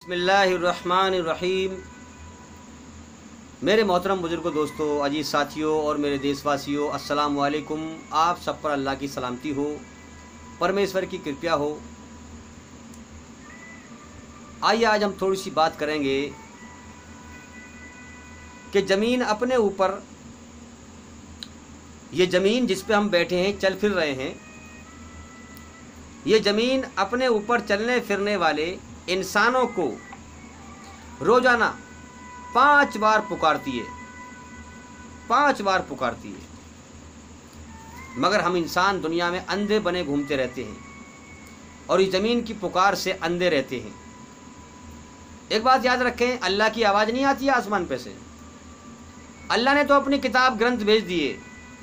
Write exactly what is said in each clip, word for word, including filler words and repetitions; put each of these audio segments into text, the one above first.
बिस्मिल्लाहिर्रहमानिर्रहीम। मेरे मोहतरम बुजुर्गों, दोस्तों, अजीज साथियों और मेरे देशवासियों, अस्सलाम वालेकुम। आप सब पर अल्लाह की सलामती हो, परमेश्वर की कृपा हो। आइए आज हम थोड़ी सी बात करेंगे कि ज़मीन अपने ऊपर, ये ज़मीन जिस पे हम बैठे हैं, चल फिर रहे हैं, ये ज़मीन अपने ऊपर चलने फिरने वाले इंसानों को रोज़ाना पांच बार पुकारती है, पांच बार पुकारती है। मगर हम इंसान दुनिया में अंधे बने घूमते रहते हैं और इस ज़मीन की पुकार से अंधे रहते हैं। एक बात याद रखें, अल्लाह की आवाज़ नहीं आती है आसमान पे से। अल्लाह ने तो अपनी किताब ग्रंथ भेज दिए।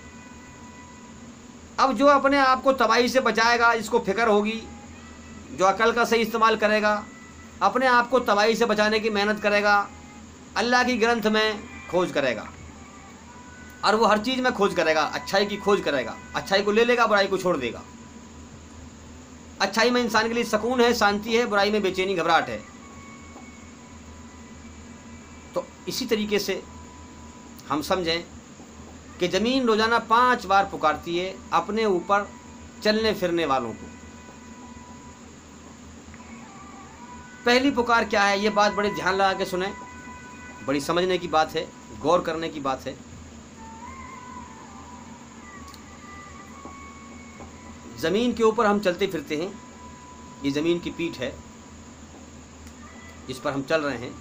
अब जो अपने आप को तबाही से बचाएगा, जिसको फिक्र होगी, जो अकल का सही इस्तेमाल करेगा, अपने आप को तबाही से बचाने की मेहनत करेगा, अल्लाह की ग्रंथ में खोज करेगा और वो हर चीज़ में खोज करेगा, अच्छाई की खोज करेगा, अच्छाई को ले लेगा, बुराई को छोड़ देगा। अच्छाई में इंसान के लिए सुकून है, शांति है, बुराई में बेचैनी घबराहट है। तो इसी तरीके से हम समझें कि ज़मीन रोज़ाना पांच बार पुकारती है अपने ऊपर चलने फिरने वालों को। पहली पुकार क्या है, ये बात बड़े ध्यान लगा के सुने, बड़ी समझने की बात है, गौर करने की बात है। ज़मीन के ऊपर हम चलते फिरते हैं, ये ज़मीन की पीठ है जिस पर हम चल रहे हैं।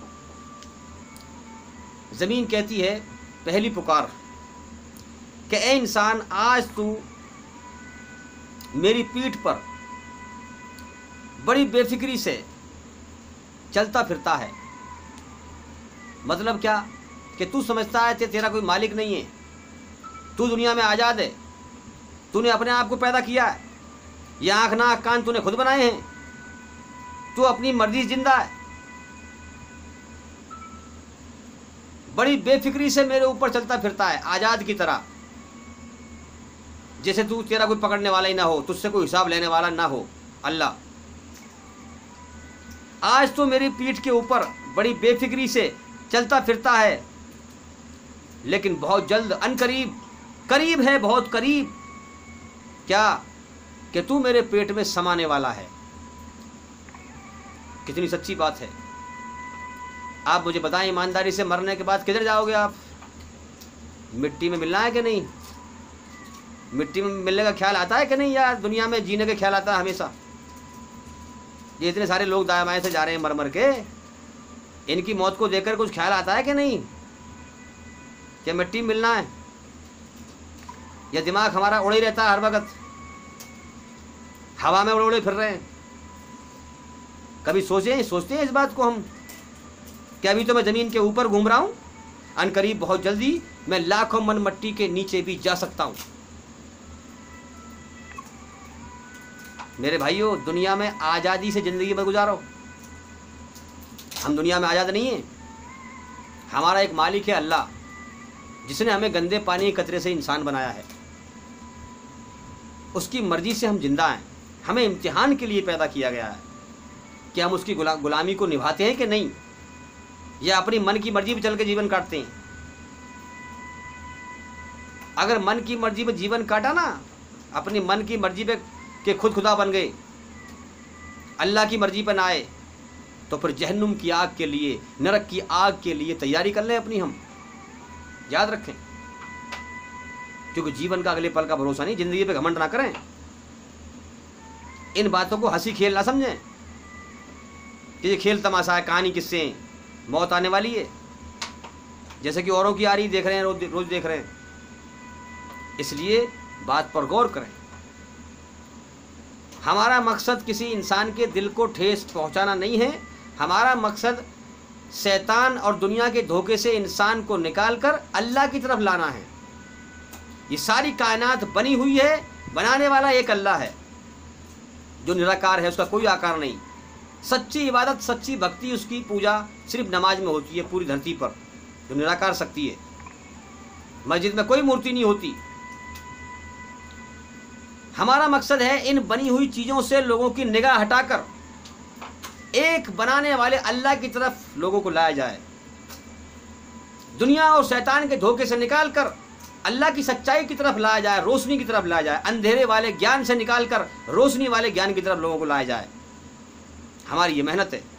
ज़मीन कहती है, पहली पुकार कि ए इंसान, आज तू मेरी पीठ पर बड़ी बेफिक्री से चलता फिरता है। मतलब क्या कि तू समझता है कि तेरा कोई मालिक नहीं है, तू दुनिया में आज़ाद है, तूने अपने आप को पैदा किया है, ये आँख नाक कान तूने खुद बनाए हैं, तू अपनी मर्जी जिंदा है। बड़ी बेफिक्री से मेरे ऊपर चलता फिरता है, आज़ाद की तरह, जैसे तू तेरा कोई पकड़ने वाला ही ना हो, तुझसे कोई हिसाब लेने वाला ना हो। अल्लाह, आज तो मेरी पीठ के ऊपर बड़ी बेफिक्री से चलता फिरता है, लेकिन बहुत जल्द, अनकरीब, करीब है, बहुत करीब, क्या कि तू मेरे पेट में समाने वाला है। कितनी सच्ची बात है। आप मुझे बताएं, ईमानदारी से, मरने के बाद किधर जाओगे आप? मिट्टी में मिलना है कि नहीं? मिट्टी में मिलने का ख्याल आता है कि नहीं, या दुनिया में जीने का ख्याल आता है हमेशा? ये इतने सारे लोग दाएं बाएं से जा रहे हैं मर मर के, इनकी मौत को देखकर कुछ ख्याल आता है कि नहीं, क्या मिट्टी मिलना है? या दिमाग हमारा उड़े रहता है हर वक्त, हवा में उड़े उड़े फिर रहे हैं? कभी सोचे सोचते हैं इस बात को हम कि अभी तो मैं ज़मीन के ऊपर घूम रहा हूँ, अनकरीब बहुत जल्दी मैं लाखों मन मट्टी के नीचे भी जा सकता हूँ। मेरे भाइयों, दुनिया में आज़ादी से ज़िंदगी में गुजारो। हम दुनिया में आज़ाद नहीं हैं। हमारा एक मालिक है अल्लाह, जिसने हमें गंदे पानी के कतरे से इंसान बनाया है। उसकी मर्ज़ी से हम जिंदा हैं। हमें इम्तिहान के लिए पैदा किया गया है कि हम उसकी गुला, गुलामी को निभाते हैं कि नहीं, या अपनी मन की मर्जी पर चल के जीवन काटते हैं। अगर मन की मर्जी पर जीवन काटा ना, अपनी मन की मर्जी पे कि खुद खुदा बन गए, अल्लाह की मर्जी पर ना आए, तो फिर जहन्नुम की आग के लिए, नरक की आग के लिए तैयारी कर लें अपनी हम। याद रखें, क्योंकि जीवन का अगले पल का भरोसा नहीं। जिंदगी पे घमंड ना करें, इन बातों को हंसी खेल ना समझें कि ये खेल तमाशा है, कहानी किससे, मौत आने वाली है, जैसे कि औरों की आ रही देख रहे हैं, रोज रोज देख रहे हैं। इसलिए बात पर गौर करें। हमारा मकसद किसी इंसान के दिल को ठेस पहुंचाना नहीं है। हमारा मकसद शैतान और दुनिया के धोखे से इंसान को निकालकर अल्लाह की तरफ लाना है। ये सारी कायनात बनी हुई है, बनाने वाला एक अल्लाह है जो निराकार है, उसका कोई आकार नहीं। सच्ची इबादत, सच्ची भक्ति, उसकी पूजा सिर्फ नमाज में होती है पूरी धरती पर, जो निराकार शक्ति है। मस्जिद में कोई मूर्ति नहीं होती। हमारा मकसद है इन बनी हुई चीज़ों से लोगों की निगाह हटाकर एक बनाने वाले अल्लाह की तरफ लोगों को लाया जाए, दुनिया और शैतान के धोखे से निकाल कर अल्लाह की सच्चाई की तरफ लाया जाए, रोशनी की तरफ लाया जाए, अंधेरे वाले ज्ञान से निकाल कर रोशनी वाले ज्ञान की तरफ लोगों को लाया जाए। हमारी ये मेहनत है।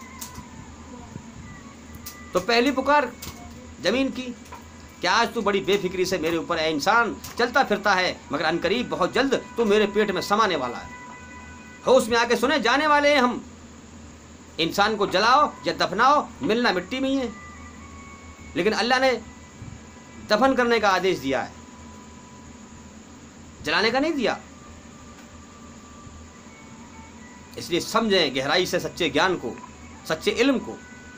तो पहली पुकार जमीन की कि आज तू बड़ी बेफिक्री से मेरे ऊपर है इंसान चलता फिरता है, मगर अनकरीब बहुत जल्द तू मेरे पेट में समाने वाला है। होश में आके सुने जाने वाले हैं हम। इंसान को जलाओ या दफनाओ, मिलना मिट्टी में ही है, लेकिन अल्लाह ने दफन करने का आदेश दिया है, जलाने का नहीं दिया। इसलिए समझें गहराई से सच्चे ज्ञान को, सच्चे इल्म को।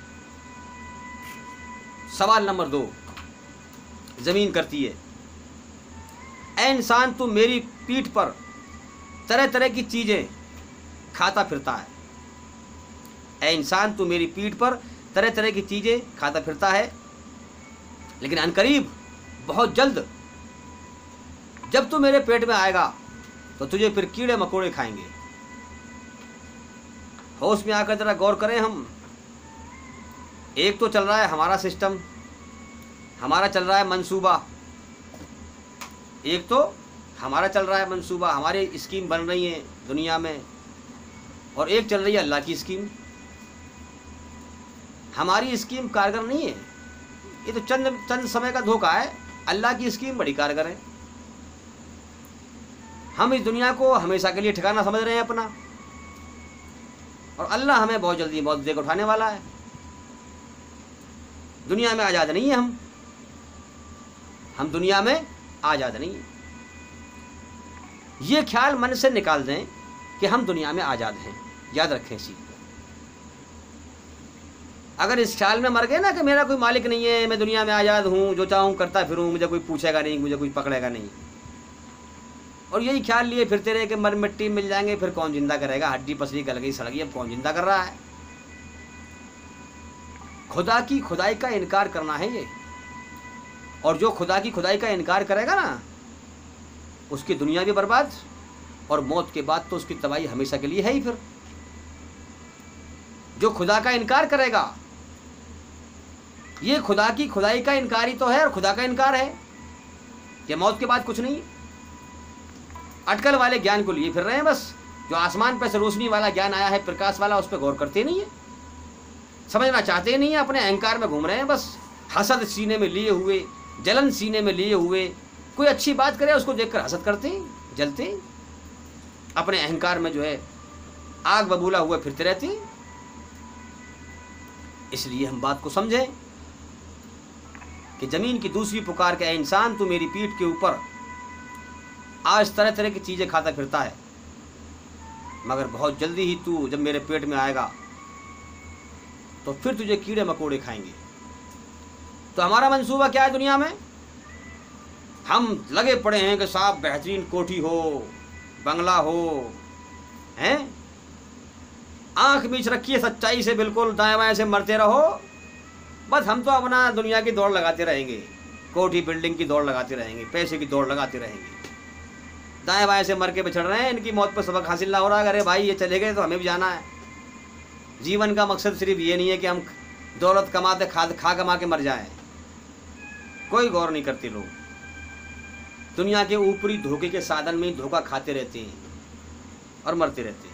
सवाल नंबर दो जमीन करती है, ऐ इंसान तू मेरी पीठ पर तरह तरह की चीजें खाता फिरता है। ऐ इंसान तू मेरी पीठ पर तरह तरह की चीजें खाता फिरता है, लेकिन अनकरीब बहुत जल्द जब तू मेरे पेट में आएगा तो तुझे फिर कीड़े मकोड़े खाएंगे। होश में आकर जरा गौर करें हम। एक तो चल रहा है हमारा सिस्टम, हमारा चल रहा है मंसूबा, एक तो हमारा चल रहा है मंसूबा, हमारी स्कीम बन रही है दुनिया में, और एक चल रही है अल्लाह की स्कीम। हमारी स्कीम कारगर नहीं है, ये तो चंद चंद समय का धोखा है। अल्लाह की स्कीम बड़ी कारगर है। हम इस दुनिया को हमेशा के लिए ठिकाना समझ रहे हैं अपना, और अल्लाह हमें बहुत जल्दी मौत देकर उठाने वाला है। दुनिया में आज़ाद नहीं है हम हम दुनिया में आज़ाद नहीं है। ये ख्याल मन से निकाल दें कि हम दुनिया में आज़ाद हैं। याद रखें इसी। अगर इस ख्याल में मर गए ना कि मेरा कोई मालिक नहीं है, मैं दुनिया में आज़ाद हूँ, जो चाहूँ करता फिरूँ, मुझे कोई पूछेगा नहीं, मुझे कोई पकड़ेगा नहीं, और यही ख्याल लिए फिरते रहे कि मर मिट्टी मिल जाएंगे, फिर कौन जिंदा करेगा, हड्डी पसली गल गई सड़ गई, अब कौन जिंदा कर रहा है। खुदा की खुदाई का इनकार करना है ये, और जो खुदा की खुदाई का इनकार करेगा ना उसकी दुनिया भी बर्बाद, और मौत के बाद तो उसकी तबाही हमेशा के लिए है ही। फिर जो खुदा का इनकार करेगा, ये खुदा की खुदाई का इनकार ही तो है, और खुदा का इनकार है कि मौत के बाद कुछ नहीं। अटकल वाले ज्ञान को लिए फिर रहे हैं बस। जो आसमान पर से रोशनी वाला ज्ञान आया है, प्रकाश वाला, उस पर गौर करते नहीं है, समझना चाहते नहीं है, अपने अहंकार में घूम रहे हैं बस। हसद सीने में लिए हुए, जलन सीने में लिए हुए, कोई अच्छी बात करे उसको देखकर हसद करते हैं, जलते हैं, अपने अहंकार में जो है आग बबूला हुए फिरते रहते हैं। इसलिए हम बात को समझें कि जमीन की दूसरी पुकार के, इंसान तू मेरी पीठ के ऊपर आज तरह तरह की चीजें खाता फिरता है, मगर बहुत जल्दी ही तू जब मेरे पेट में आएगा तो फिर तुझे कीड़े मकोड़े खाएंगे। तो हमारा मंसूबा क्या है दुनिया में? हम लगे पड़े हैं कि साहब बेहतरीन कोठी हो, बंगला हो, हैं, आंख बीच रखिए सच्चाई से, बिल्कुल दाएं बाएं से मरते रहो, बस हम तो अपना दुनिया की दौड़ लगाते रहेंगे, कोठी बिल्डिंग की दौड़ लगाते रहेंगे, पैसे की दौड़ लगाते रहेंगे, दाएं बाएं से मर के बिछड़ रहे हैं, इनकी मौत पर सबक हासिल ना हो रहा है। अरे भाई ये चले गए तो हमें भी जाना है। जीवन का मकसद सिर्फ ये नहीं है कि हम दौलत कमाते खा खा कमा के मर जाएं। कोई गौर नहीं करते लोग, दुनिया के ऊपरी धोखे के साधन में ही धोखा खाते रहते हैं और मरते रहते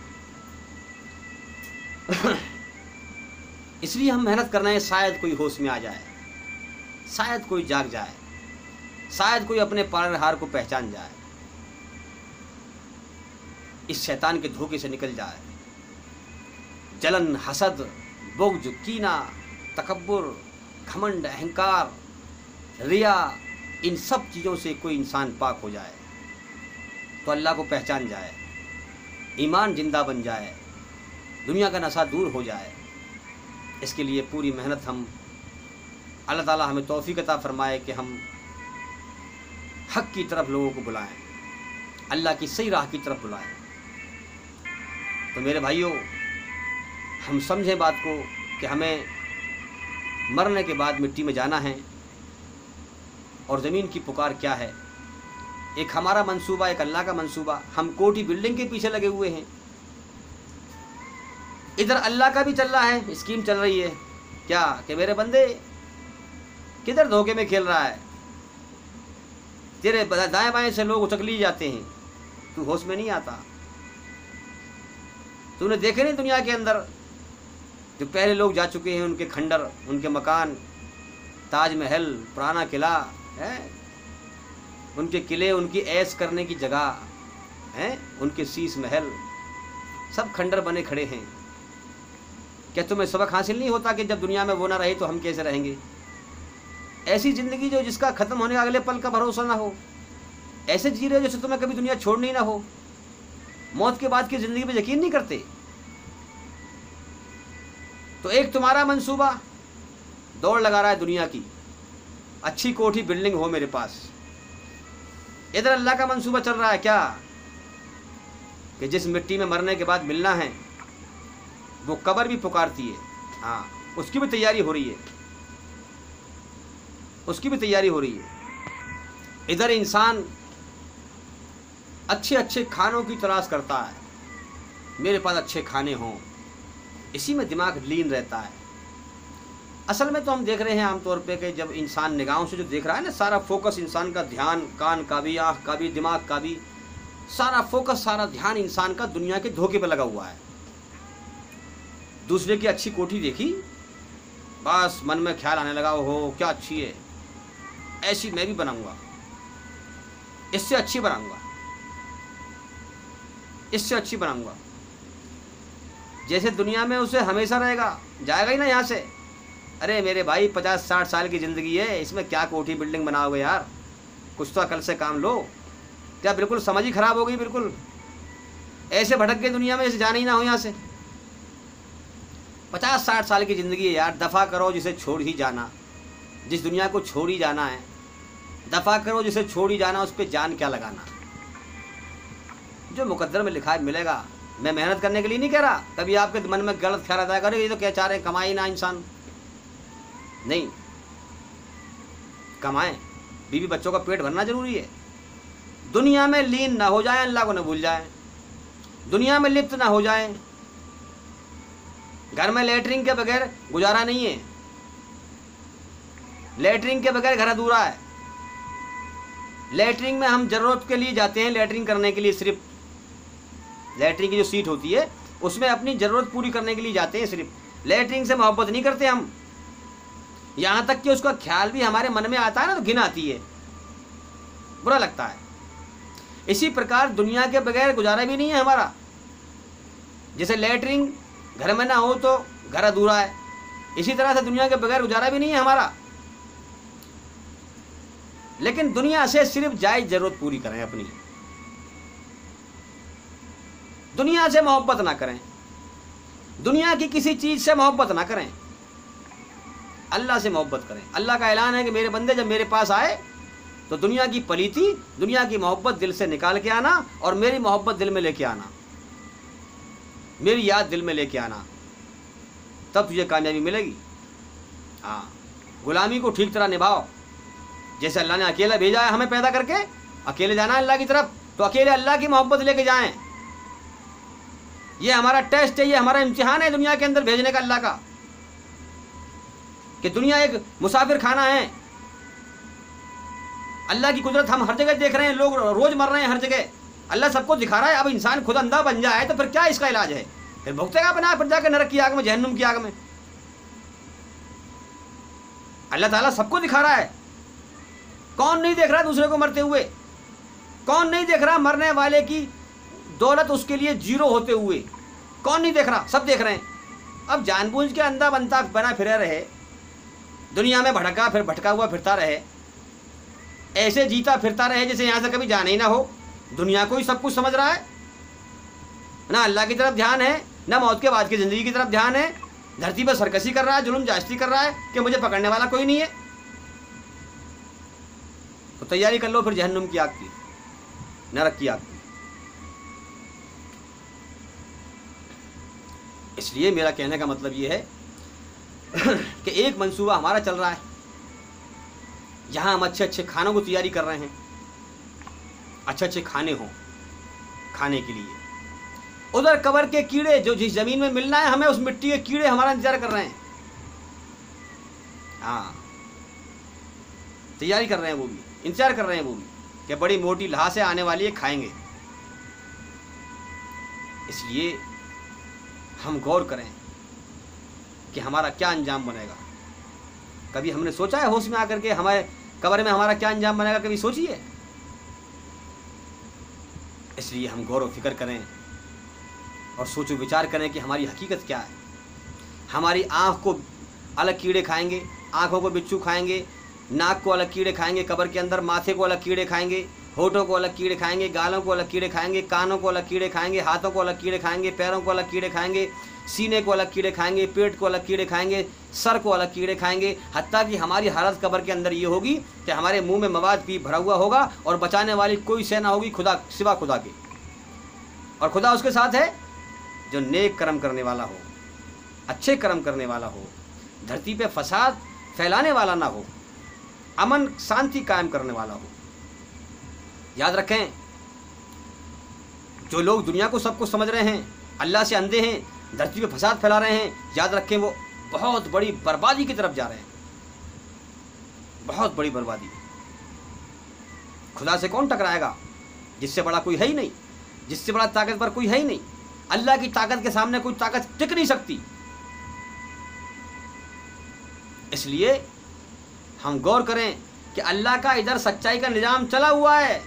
हैं। इसलिए हम मेहनत कर रहे हैं, शायद कोई होश में आ जाए, शायद कोई जाग जाए, शायद कोई अपने पालनहार को पहचान जाए, इस शैतान के धोखे से निकल जाए। जलन, हसद, बुग़्ज़, कीना, तकब्बुर, घमंड, अहंकार, रिया, इन सब चीज़ों से कोई इंसान पाक हो जाए तो अल्लाह को पहचान जाए, ईमान जिंदा बन जाए, दुनिया का नशा दूर हो जाए। इसके लिए पूरी मेहनत हम, अल्लाह ताला हमें तौफीक अता फरमाए कि हम हक़ की तरफ लोगों को बुलाएं, अल्लाह की सही राह की तरफ बुलाएं। तो मेरे भाइयों, हम समझें बात को कि हमें मरने के बाद मिट्टी में जाना है, और ज़मीन की पुकार क्या है। एक हमारा मंसूबा, एक अल्लाह का मंसूबा। हम कोठी बिल्डिंग के पीछे लगे हुए हैं, इधर अल्लाह का भी चल रहा है, स्कीम चल रही है क्या कि मेरे बंदे किधर धोखे में खेल रहा है, तेरे दाएं बाएं से लोग उचक लिए जाते हैं, तू होश में नहीं आता। तूने देखे नहीं दुनिया के अंदर जो पहले लोग जा चुके हैं, उनके खंडर, उनके मकान, ताजमहल, पुराना किला है, उनके किले, उनकी ऐश करने की जगह है, उनके शीश महल, सब खंडर बने खड़े हैं। क्या तुम्हें सबक हासिल नहीं होता कि जब दुनिया में वो ना रहे तो हम कैसे रहेंगे? ऐसी ज़िंदगी जो जिसका ख़त्म होने का अगले पल का भरोसा ना हो, ऐसे जी रहे हो जैसे तुम्हें कभी दुनिया छोड़नी ना हो, मौत के बाद की ज़िंदगी पे यकीन नहीं करते। तो एक तुम्हारा मंसूबा दौड़ लगा रहा है दुनिया की, अच्छी कोठी बिल्डिंग हो मेरे पास। इधर अल्लाह का मंसूबा चल रहा है क्या कि जिस मिट्टी में मरने के बाद मिलना है वो कब्र भी पुकारती है, हाँ उसकी भी तैयारी हो रही है, उसकी भी तैयारी हो रही है। इधर इंसान अच्छे अच्छे खानों की तलाश करता है, मेरे पास अच्छे खाने हों, इसी में दिमाग लीन रहता है। असल में तो हम देख रहे हैं आमतौर पे कि जब इंसान निगाहों से जो देख रहा है ना, सारा फोकस इंसान का, ध्यान कान का भी, आँख का भी, दिमाग का भी, सारा फोकस, सारा ध्यान इंसान का दुनिया के धोखे पे लगा हुआ है। दूसरे की अच्छी कोठी देखी, बस मन में ख्याल आने लगा, हो क्या अच्छी है, ऐसी मैं भी बनाऊंगा, इससे अच्छी बनाऊंगा, इससे अच्छी बनाऊंगा। जैसे दुनिया में उसे हमेशा रहेगा, जाएगा ही ना यहाँ से। अरे मेरे भाई पचास साठ साल की ज़िंदगी है, इसमें क्या कोठी बिल्डिंग बनाओगे यार, कुछ तो अकल से काम लो। क्या बिल्कुल समझ ही खराब हो गई, बिल्कुल ऐसे भटक गए दुनिया में जैसे जाना ही ना हो यहाँ से। पचास साठ साल की ज़िंदगी है यार, दफ़ा करो जिसे छोड़ ही जाना, जिस दुनिया को छोड़ ही जाना है, दफ़ा करो जिसे छोड़ ही जाना, उस पर जान क्या लगाना। जो मुकद्दर में लिखा है मिलेगा। मैं मेहनत करने के लिए नहीं कह रहा, कभी आपके मन में गलत ख्याल आता है, अरे ये तो क्या चाह रहे हैं, कमाए ना इंसान, नहीं कमाएं, बीवी बच्चों का पेट भरना जरूरी है। दुनिया में लीन ना हो जाए, अल्लाह को न भूल जाए, दुनिया में लिप्त ना हो जाए। घर में लेटरिन के बगैर गुजारा नहीं है, लेटरिन के बगैर घर अधूरा है। लेटरिन में हम जरूरत के लिए जाते हैं, लेटरिन करने के लिए, सिर्फ लेटरिन की जो सीट होती है उसमें अपनी ज़रूरत पूरी करने के लिए जाते हैं सिर्फ। लेटरिन से मोहब्बत नहीं करते हम, यहाँ तक कि उसका ख्याल भी हमारे मन में आता है ना तो घिन आती है, बुरा लगता है। इसी प्रकार दुनिया के बगैर गुजारा भी नहीं है हमारा। जैसे लेटरिन घर में ना हो तो घर अधूरा है, इसी तरह से दुनिया के बगैर गुजारा भी नहीं है हमारा। लेकिन दुनिया से सिर्फ जायज़ ज़रूरत पूरी करें अपनी, दुनिया से मोहब्बत ना करें, दुनिया की किसी चीज़ से मोहब्बत ना करें, अल्लाह से मोहब्बत करें। अल्लाह का ऐलान है कि मेरे बंदे जब मेरे पास आए तो दुनिया की पलीती, दुनिया की मोहब्बत दिल से निकाल के आना और मेरी मोहब्बत दिल में लेके आना, मेरी याद दिल में लेके आना, तब तुझे कामयाबी मिलेगी। हाँ, गुलामी को ठीक तरह निभाओ। जैसे अल्लाह ने अकेला भेजा है हमें पैदा करके, अकेले जाना है अल्लाह की तरफ, तो अकेले अल्लाह की मोहब्बत लेके जाएं। ये हमारा टेस्ट है, ये हमारा इम्तिहान है दुनिया के अंदर भेजने का अल्लाह का, कि दुनिया एक मुसाफिर खाना है। अल्लाह की कुदरत हम हर जगह देख रहे हैं, लोग रोज मर रहे हैं हर जगह, अल्लाह सबको दिखा रहा है। अब इंसान खुद अंधा बन जाए तो फिर क्या इसका इलाज है? फिर भुगतेगा बना, फिर जाकर नरक की आग में, जहन्नुम की आग में। अल्लाह ताला सबको दिखा रहा है। कौन नहीं देख रहा दूसरे को मरते हुए? कौन नहीं देख रहा मरने वाले की दौलत उसके लिए जीरो होते हुए? कौन नहीं देख रहा? सब देख रहे हैं। अब जानबूझ के अंधा बनता बना फिर रहे, दुनिया में भटका फिर भटका हुआ फिरता रहे, ऐसे जीता फिरता रहे जैसे यहाँ से कभी जाना ही ना हो। दुनिया को ही सब कुछ समझ रहा है ना, अल्लाह की तरफ ध्यान है, ना मौत के बाद की ज़िंदगी की तरफ ध्यान है। धरती पर सरकशी कर रहा है, जुल्म जास्ती कर रहा है कि मुझे पकड़ने वाला कोई नहीं है। तो तैयारी कर लो फिर जहन्नुम की आग की, नरक की आग की। इसलिए मेरा कहने का मतलब ये है कि एक मंसूबा हमारा चल रहा है, जहां हम अच्छे अच्छे खानों को तैयारी कर रहे हैं, अच्छे अच्छे खाने हों खाने के लिए। उधर कब्र के कीड़े जो जिस जमीन में मिलना है हमें, उस मिट्टी के कीड़े हमारा इंतजार कर रहे हैं। हाँ, तैयारी कर रहे हैं, वो भी इंतजार कर रहे हैं, वो भी कि बड़ी मोटी लाशें आने वाली है, खाएंगे। इसलिए हम गौर करें कि हमारा क्या अंजाम बनेगा। कभी हमने सोचा है होश में आकर के हमारे कब्र में हमारा क्या अंजाम बनेगा? कभी सोचिए। इसलिए हम गौर व फिक्र करें और सोचो विचार करें कि हमारी हकीकत क्या है। हमारी आँख को अलग कीड़े खाएंगे, आँखों को बिच्छू खाएंगे, नाक को अलग कीड़े खाएंगे कब्र के अंदर, माथे को अलग कीड़े खाएंगे, होठों को अलग कीड़े खाएंगे, गालों को अलग कीड़े खाएंगे, कानों को अलग कीड़े खाएंगे, हाथों को अलग कीड़े खाएंगे, पैरों को अलग कीड़े खाएंगे, सीने को अलग कीड़े खाएंगे, पेट को अलग कीड़े खाएंगे, सर को अलग कीड़े खाएंगे। हत्ता कि हमारी हालत कब्र के अंदर ये होगी कि हमारे मुंह में मवाद भी भरा हुआ होगा और बचाने वाली कोई शय ना होगी खुदा सिवा खुदा के। और खुदा उसके साथ है जो नेक कर्म करने वाला हो, अच्छे कर्म करने वाला हो, धरती पे फसाद फैलाने वाला ना हो, अमन शांति कायम करने वाला हो। याद रखें, जो लोग दुनिया को सब कुछ समझ रहे हैं, अल्लाह से अंधे हैं, धरती पे फसाद फैला रहे हैं, याद रखें वो बहुत बड़ी बर्बादी की तरफ जा रहे हैं, बहुत बड़ी बर्बादी। खुदा से कौन टकराएगा? जिससे बड़ा कोई है ही नहीं, जिससे बड़ा ताकतवर कोई है ही नहीं। अल्लाह की ताकत के सामने कोई ताकत टिक नहीं सकती। इसलिए हम गौर करें कि अल्लाह का इधर सच्चाई का निजाम चला हुआ है,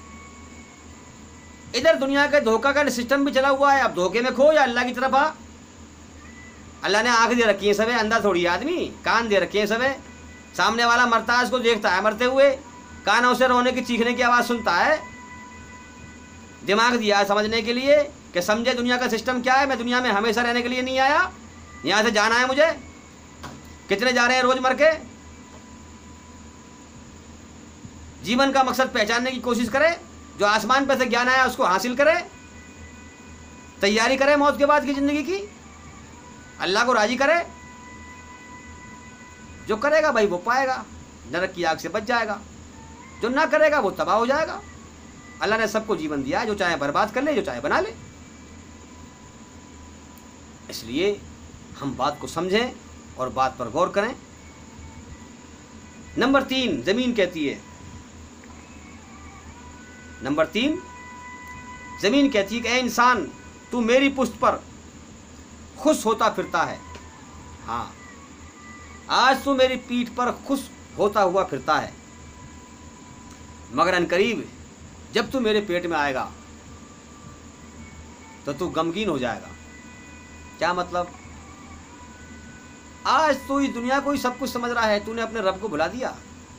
इधर दुनिया के धोखा का सिस्टम भी चला हुआ है। अब धोखे में खो या अल्लाह की तरफ आ। अल्लाह ने आंख दे रखी है सबे, अंधा थोड़ी आदमी, कान दे रखे हैं सबे। सामने वाला मरता है, उसको देखता है मरते हुए, कानों से रोने की चीखने की आवाज़ सुनता है। दिमाग दिया है समझने के लिए कि समझे दुनिया का सिस्टम क्या है। मैं दुनिया में हमेशा रहने के लिए नहीं आया, यहाँ से जाना है मुझे। कितने जा रहे हैं रोज मर के? जीवन का मकसद पहचानने की कोशिश करे, जो आसमान पर से ज्ञान आया उसको हासिल करे, तैयारी करे मौत के बाद की जिंदगी की, अल्लाह को राजी करे। जो करेगा भाई वो पाएगा, नरक की आग से बच जाएगा। जो ना करेगा वो तबाह हो जाएगा। अल्लाह ने सबको जीवन दिया है, जो चाहे बर्बाद कर ले, जो चाहे बना ले। इसलिए हम बात को समझें और बात पर गौर करें। नंबर तीन, जमीन कहती है, नंबर तीन जमीन कहती है कि ए इंसान, तू मेरी पुष्ट पर खुश होता फिरता है। हाँ, आज तू मेरी पीठ पर खुश होता हुआ फिरता है, मगर अनकरीब जब तू मेरे पेट में आएगा तो तू गमगीन हो जाएगा। क्या मतलब? आज तू इस दुनिया को ही सब कुछ समझ रहा है, तूने अपने रब को भुला दिया,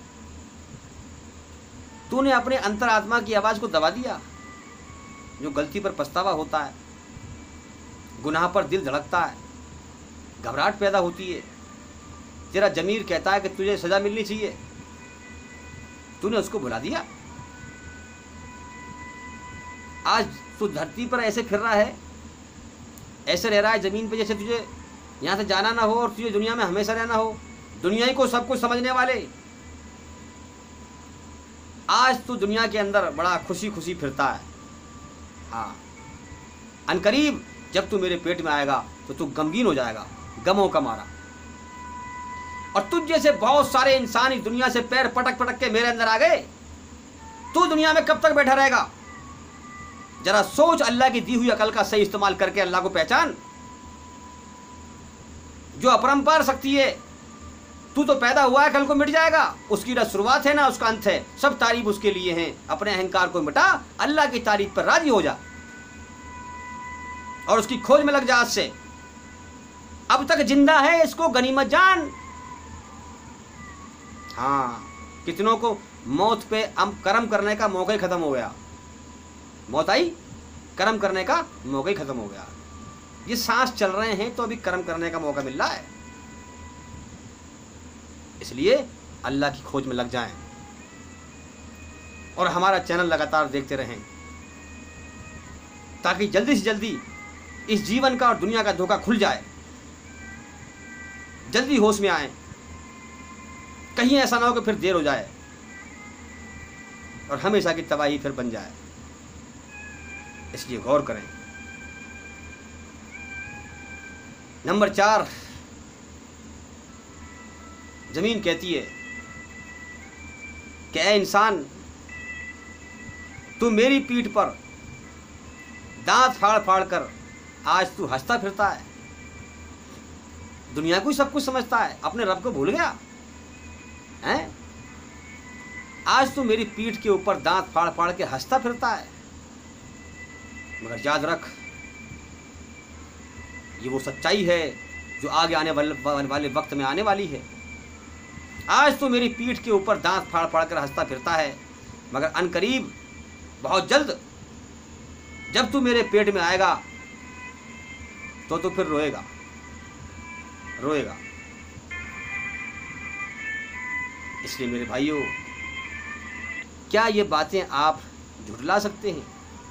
तूने अपने अंतरात्मा की आवाज़ को दबा दिया। जो गलती पर पछतावा होता है, गुनाह पर दिल धड़कता है, घबराहट पैदा होती है, तेरा जमीर कहता है कि तुझे सजा मिलनी चाहिए, तूने उसको भुला दिया। आज तू धरती पर ऐसे फिर रहा है, ऐसे रह रहा है ज़मीन पे जैसे तुझे यहाँ से जाना ना हो और तुझे दुनिया में हमेशा रहना हो। दुनिया ही को सब कुछ समझने वाले, आज तू दुनिया के अंदर बड़ा खुशी खुशी फिरता है। हाँ, अनकरीब जब तू मेरे पेट में आएगा तो तू गमगीन हो जाएगा, गमों का मारा। और तुझ जैसे बहुत सारे इंसान इस दुनिया से पैर पटक पटक के मेरे अंदर आ गए। तू दुनिया में कब तक बैठा रहेगा? जरा सोच, अल्लाह की दी हुई अकल का सही इस्तेमाल करके अल्लाह को पहचान। जो अपरंपार शक्ति है, तू तो पैदा हुआ है, कल को मिट जाएगा। उसकी ना शुरुआत है ना उसका अंत है, सब तारीफ उसके लिए हैं। अपने अहंकार को मिटा, अल्लाह की तारीफ पर राजी हो जा और उसकी खोज में लग जा। आज से अब तक जिंदा है, इसको गनीमत जान। हाँ, कितनों को मौत पे हम कर्म करने का मौका ही खत्म हो गया। मौत आई, कर्म करने का मौका ही खत्म हो गया। ये सांस चल रहे हैं तो अभी कर्म करने का मौका मिल रहा है। इसलिए अल्लाह की खोज में लग जाएं और हमारा चैनल लगातार देखते रहें, ताकि जल्दी से जल्दी इस जीवन का और दुनिया का धोखा खुल जाए। जल्दी होश में आए, कहीं ऐसा ना हो कि फिर देर हो जाए और हमेशा की तबाही फिर बन जाए। इसलिए गौर करें, नंबर चार, ज़मीन कहती है कि ऐ इंसान, तू मेरी पीठ पर दांत फाड़ फाड़ कर आज तू हंसता फिरता है, दुनिया को ही सब कुछ समझता है, अपने रब को भूल गया हैं? आज तू मेरी पीठ के ऊपर दांत फाड़ फाड़ के हंसता फिरता है, मगर याद रख, ये वो सच्चाई है जो आगे आने वाले वाले वक्त में आने वाली है। आज तू मेरी पीठ के ऊपर दांत फाड़ फाड़ कर हंसता फिरता है, मगर अनकरीब, बहुत जल्द जब तू मेरे पेट में आएगा तो तू फिर रोएगा रोएगा। इसलिए मेरे भाइयों, क्या ये बातें आप झुठला सकते हैं?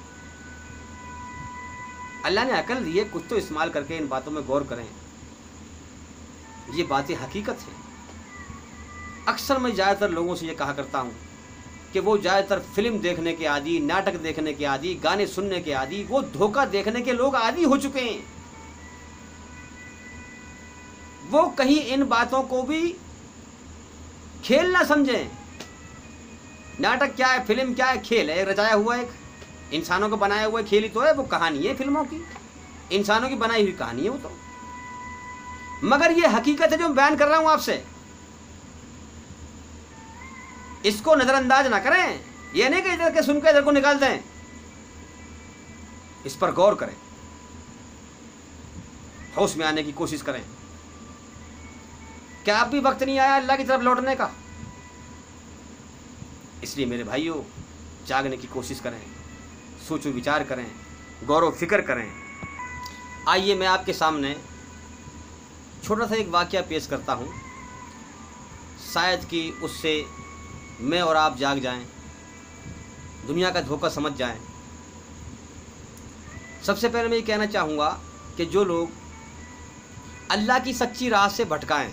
अल्लाह ने अकल दी है, कुछ तो इस्तेमाल करके इन बातों में गौर करें। ये बातें हकीकत हैं। अक्सर मैं ज़्यादातर लोगों से ये कहा करता हूँ कि वो ज़्यादातर फिल्म देखने के आदी, नाटक देखने के आदी, गाने सुनने के आदी, वो धोखा देखने के लोग आदी हो चुके हैं। वो कहीं इन बातों को भी खेल ना समझें। नाटक क्या है, फिल्म क्या है? खेल है, रचाया हुआ एक इंसानों को बनाया हुआ खेल ही तो है। वो कहानी है फिल्मों की, इंसानों की बनाई हुई कहानी है वो तो। मगर ये हकीकत है जो मैं बयान कर रहा हूं आपसे, इसको नजरअंदाज ना करें। ये नहीं कि इधर के सुनकर इधर को निकाल दें, इस पर गौर करें, होश में आने की कोशिश करें। क्या अब भी वक्त नहीं आया अल्लाह की तरफ लौटने का? इसलिए मेरे भाइयों, जागने की कोशिश करें, सोचो विचार करें, गौर व फिक्र करें। आइए मैं आपके सामने छोटा सा एक वाकया पेश करता हूँ, शायद कि उससे मैं और आप जाग जाएं, दुनिया का धोखा समझ जाएं। सबसे पहले मैं ये कहना चाहूँगा कि जो लोग अल्लाह की सच्ची राह से भटकाएं,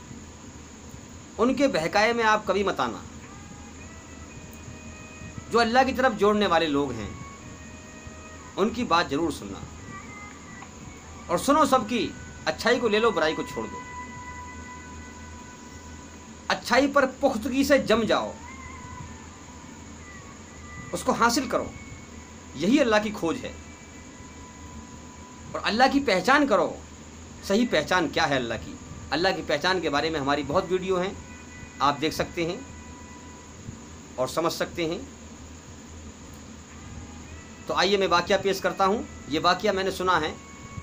उनके बहकाए में आप कभी मत आना। जो अल्लाह की तरफ जोड़ने वाले लोग हैं, उनकी बात ज़रूर सुनना, और सुनो सबकी, अच्छाई को ले लो, बुराई को छोड़ दो। अच्छाई पर पुख्तगी से जम जाओ, उसको हासिल करो, यही अल्लाह की खोज है। और अल्लाह की पहचान करो, सही पहचान क्या है अल्लाह की। अल्लाह की पहचान के बारे में हमारी बहुत वीडियो हैं, आप देख सकते हैं और समझ सकते हैं। तो आइए मैं वाकया पेश करता हूँ। ये वाकया मैंने सुना है,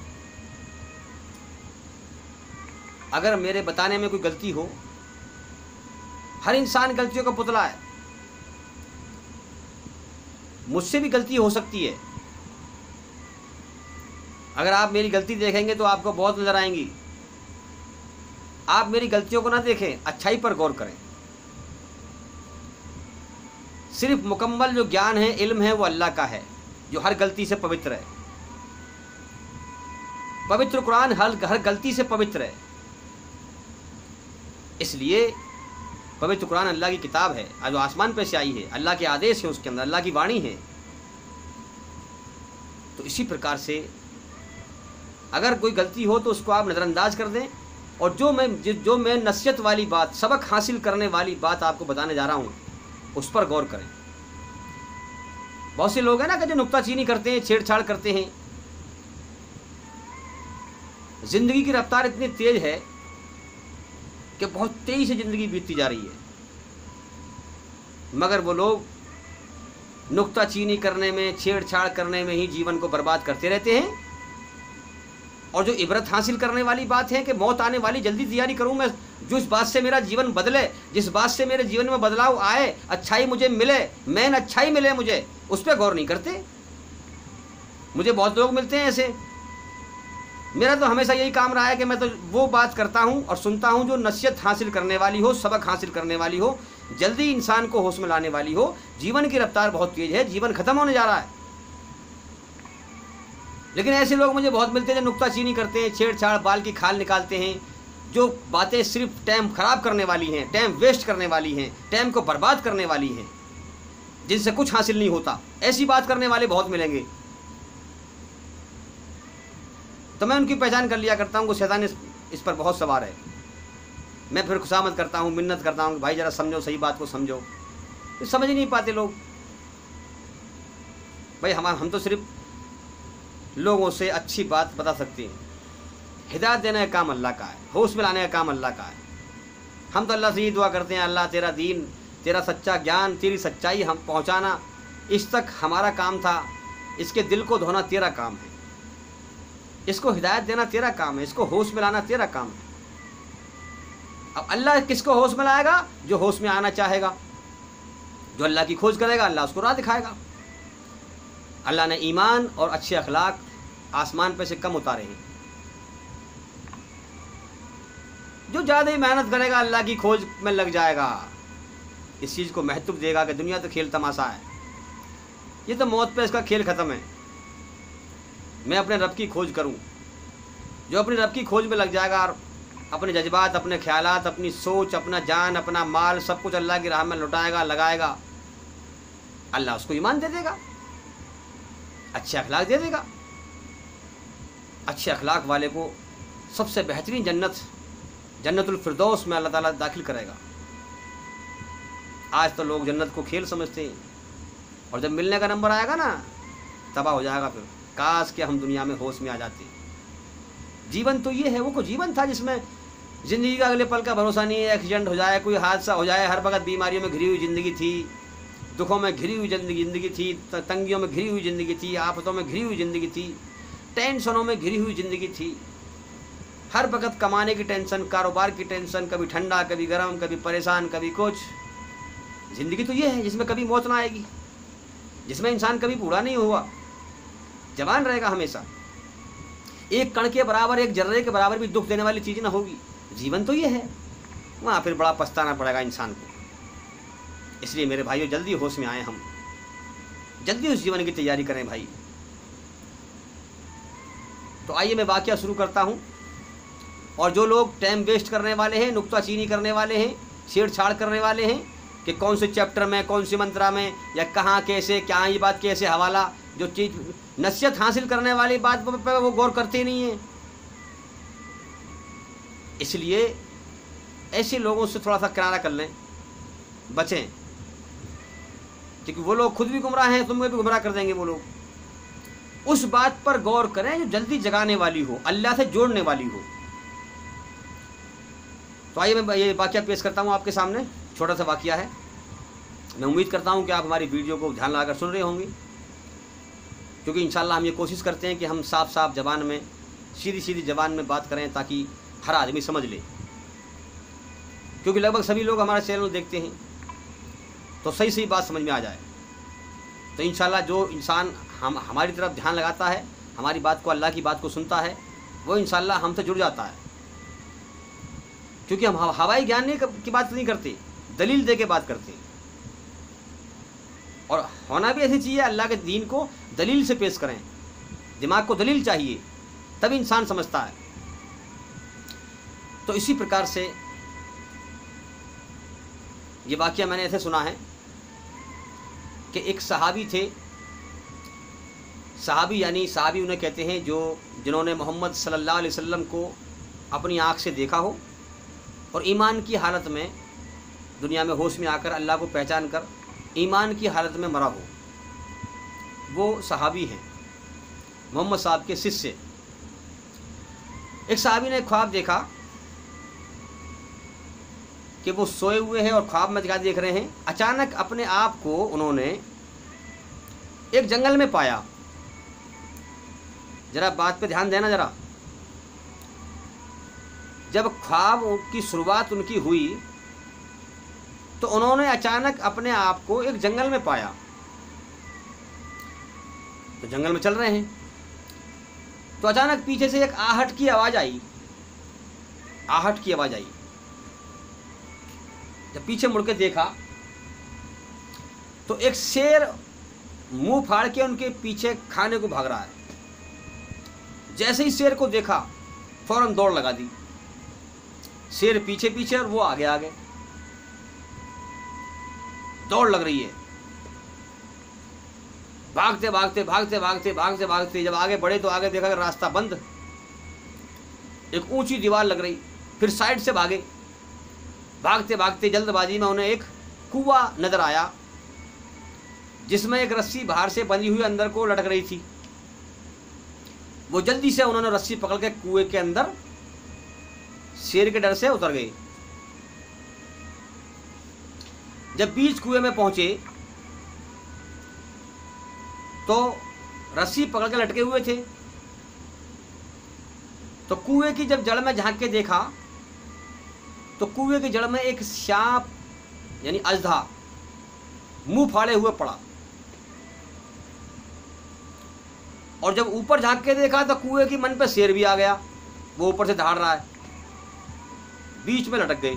अगर मेरे बताने में कोई गलती हो, हर इंसान गलतियों का पुतला है, मुझसे भी गलती हो सकती है। अगर आप मेरी गलती देखेंगे तो आपको बहुत नज़र आएंगी। आप मेरी गलतियों को ना देखें, अच्छाई पर गौर करें। सिर्फ मुकम्मल जो ज्ञान है, इल्म है, वो अल्लाह का है, जो हर गलती से पवित्र है। पवित्र कुरान हर हर गलती से पवित्र है। इसलिए पवित्र कुरान अल्लाह की किताब है, जो आसमान पर से आई है, अल्लाह के आदेश है, उसके अंदर अल्लाह की वाणी है। तो इसी प्रकार से अगर कोई गलती हो तो उसको आप नज़रअंदाज कर दें, और जो मैं जो मैं नसीहत वाली बात, सबक हासिल करने वाली बात आपको बताने जा रहा हूँ, उस पर गौर करें। बहुत से लोग हैं ना कि जो नुक्ताचीनी करते हैं, छेड़छाड़ करते हैं। ज़िंदगी की रफ्तार इतनी तेज़ है कि बहुत तेज़ी से ज़िंदगी बीतती जा रही है, मगर वो लोग नुक्ताचीनी करने में, छेड़छाड़ करने में ही जीवन को बर्बाद करते रहते हैं। और जो इबरत हासिल करने वाली बात है कि मौत आने वाली, जल्दी तैयारी करूं मैं, जो इस बात से मेरा जीवन बदले, जिस बात से मेरे जीवन में बदलाव आए, अच्छाई मुझे मिले, मैन अच्छाई मिले मुझे, उस पर गौर नहीं करते। मुझे बहुत लोग मिलते हैं ऐसे। मेरा तो हमेशा यही काम रहा है कि मैं तो वो बात करता हूँ और सुनता हूँ जो नसीहत हासिल करने वाली हो, सबक हासिल करने वाली हो, जल्दी इंसान को होश में लाने वाली हो। जीवन की रफ्तार बहुत तेज़ है, जीवन ख़त्म होने जा रहा है, लेकिन ऐसे लोग मुझे बहुत मिलते हैं जो नुक्ताचीनी करते हैं, छेड़छाड़, बाल की खाल निकालते हैं, जो बातें सिर्फ टाइम ख़राब करने वाली हैं, टाइम वेस्ट करने वाली हैं, टाइम को बर्बाद करने वाली हैं, जिनसे कुछ हासिल नहीं होता। ऐसी बात करने वाले बहुत मिलेंगे। तो मैं उनकी पहचान कर लिया करता हूँ कि शैतान इस, इस पर बहुत सवार है। मैं फिर खुशामद करता हूँ, मिन्नत करता हूँ कि भाई ज़रा समझो, सही बात को समझो। ये समझ ही नहीं पाते लोग। भाई हम हम तो सिर्फ लोगों से अच्छी बात बता सकते हैं। हिदायत देने का काम अल्लाह का है, होश में लाने का काम अल्लाह का है। हम तो अल्लाह से ये दुआ करते हैं, अल्लाह तेरा दीन, तेरा सच्चा ज्ञान, तेरी सच्चाई हम पहुँचाना, इस तक हमारा काम था। इसके दिल को धोना तेरा काम है, इसको हिदायत देना तेरा काम है, इसको होश में लाना तेरा काम है। अब अल्लाह किसको होश में लाएगा? जो होश में आना चाहेगा, जो अल्लाह की खोज करेगा, अल्लाह उसको राह दिखाएगा। अल्लाह ने ईमान और अच्छे अखलाक आसमान पे से कम उतारे हैं। जो ज़्यादा ही मेहनत करेगा अल्लाह की खोज में लग जाएगा, इस चीज़ को महत्व देगा कि दुनिया तो खेल तमाशा है, ये तो मौत पे इसका खेल ख़त्म है, मैं अपने रब की खोज करूं। जो अपनी रब की खोज में लग जाएगा और अपने जज्बात, अपने ख्यालात, अपनी सोच, अपना जान, अपना माल, सब कुछ अल्लाह की राह में लुटाएगा, लगाएगा, अल्लाह उसको ईमान दे देगा, अच्छे अखलाक दे देगा। अच्छे अखलाक वाले को सबसे बेहतरीन जन्नत, जन्नतुल फिरदौस में अल्लाह ताला दाखिल करेगा। आज तो लोग जन्नत को खेल समझते हैं, और जब मिलने का नंबर आएगा ना, तबाह हो जाएगा। फिर काश कि हम दुनिया में होश में आ जाते। जीवन तो ये है, वो को जीवन था जिसमें ज़िंदगी का अगले पल का भरोसा नहीं है, एक्सीडेंट हो जाए, कोई हादसा हो जाए, हर वक्त बीमारियों में घिरी हुई ज़िंदगी थी, दुखों में घिरी हुई जिंदगी जिंदगी थी, तंगियों में घिरी हुई ज़िंदगी थी, आफतों में घिरी हुई ज़िंदगी थी, टेंशनों में घिरी हुई ज़िंदगी थी। हर वक्त कमाने की टेंशन, कारोबार की टेंशन, कभी ठंडा, कभी गर्म, कभी परेशान, कभी कुछ। ज़िंदगी तो ये है जिसमें कभी मौत ना आएगी, जिसमें इंसान कभी बूढ़ा नहीं हुआ, जवान रहेगा हमेशा। एक कण के बराबर, एक जर्रे के बराबर भी दुख देने वाली चीज़ ना होगी। जीवन तो ये है, वहाँ फिर बड़ा पछताना पड़ेगा इंसान को। इसलिए मेरे भाइयों, जल्दी होश में आए, हम जल्दी उस जीवन की तैयारी करें भाई। तो आइए मैं वाकया शुरू करता हूँ। और जो लोग टाइम वेस्ट करने वाले हैं, नुक्ताचीनी करने वाले हैं, छेड़छाड़ करने वाले हैं कि कौन से चैप्टर में, कौन सी मंत्रा में, या कहाँ कैसे, क्या ये बात कैसे हवाला, जो चीज़ नसीहत हासिल करने वाली बात पर वो गौर करते नहीं हैं। इसलिए ऐसे लोगों से थोड़ा सा किनारा कर लें, बचें, क्योंकि वो लोग खुद भी गुमराह हैं, तुम्हें भी गुमराह कर देंगे वो लोग। उस बात पर गौर करें जो जल्दी जगाने वाली हो, अल्लाह से जोड़ने वाली हो। तो आइए मैं ये वाकया पेश करता हूँ आपके सामने। छोटा सा वाकया है। मैं उम्मीद करता हूँ कि आप हमारी वीडियो को ध्यान लगाकर सुन रहे होंगे, क्योंकि इंशाल्लाह हम ये कोशिश करते हैं कि हम साफ साफ ज़बान में, सीधी सीधी ज़बान में बात करें, ताकि हर आदमी समझ ले। क्योंकि लगभग सभी लोग हमारा चैनल देखते हैं, तो सही सही बात समझ में आ जाए। तो इंशाल्लाह जो इंसान हम हमारी तरफ ध्यान लगाता है, हमारी बात को, अल्लाह की बात को सुनता है, वो इंशाल्लाह हमसे जुड़ जाता है। क्योंकि हम हवाई ज्ञान नहीं की बात नहीं करते, दलील दे के बात करते हैं। और होना भी ऐसी चाहिए, अल्लाह के दीन को दलील से पेश करें। दिमाग को दलील चाहिए, तभी इंसान समझता है। तो इसी प्रकार से ये वाकया मैंने ऐसे सुना है कि एक सहाबी थे। सहाबी यानी सहाबी उन्हें कहते हैं जो जिन्होंने मोहम्मद सल्लल्लाहु अलैहि वसल्लम को अपनी आँख से देखा हो और ईमान की हालत में, दुनिया में होश में आकर अल्लाह को पहचान कर ईमान की हालत में मरा हो। वो सहाबी हैं, मोहम्मद साहब के शिष्य। एक सहाबी ने ख्वाब देखा कि वो सोए हुए हैं और ख्वाब में क्या देख रहे हैं। अचानक अपने आप को उन्होंने एक जंगल में पाया। जरा बात पे ध्यान देना जरा। जब ख्वाब की शुरुआत उनकी हुई तो उन्होंने अचानक अपने आप को एक जंगल में पाया। तो जंगल में चल रहे हैं तो अचानक पीछे से एक आहट की आवाज़ आई। आहट की आवाज़ आई। जब पीछे मुड़ के देखा तो एक शेर मुंह फाड़ के उनके पीछे खाने को भाग रहा है। जैसे ही शेर को देखा फौरन दौड़ लगा दी। शेर पीछे पीछे और वो आगे आगे, दौड़ लग रही है। भागते भागते भागते भागते भागते भागते जब आगे बढ़े तो आगे देखा कि रास्ता बंद, एक ऊंची दीवार लग रही, फिर साइड से भागे। भागते भागते जल्दबाजी में उन्हें एक कुआं नजर आया जिसमें एक रस्सी बाहर से बंधी हुई अंदर को लटक रही थी। वो जल्दी से उन्होंने रस्सी पकड़ के कुएं के अंदर शेर के डर से उतर गए। जब बीच कुएं में पहुंचे तो रस्सी पकड़ के लटके हुए थे। तो कुएं की जब जड़ में झांक के देखा तो कुएं की जड़ में एक सांप यानी अजधा मुंह फाड़े हुए पड़ा। और जब ऊपर झांक के देखा तो कुएं की मन पे शेर भी आ गया, वो ऊपर से दहाड़ रहा है, बीच में लटक गए।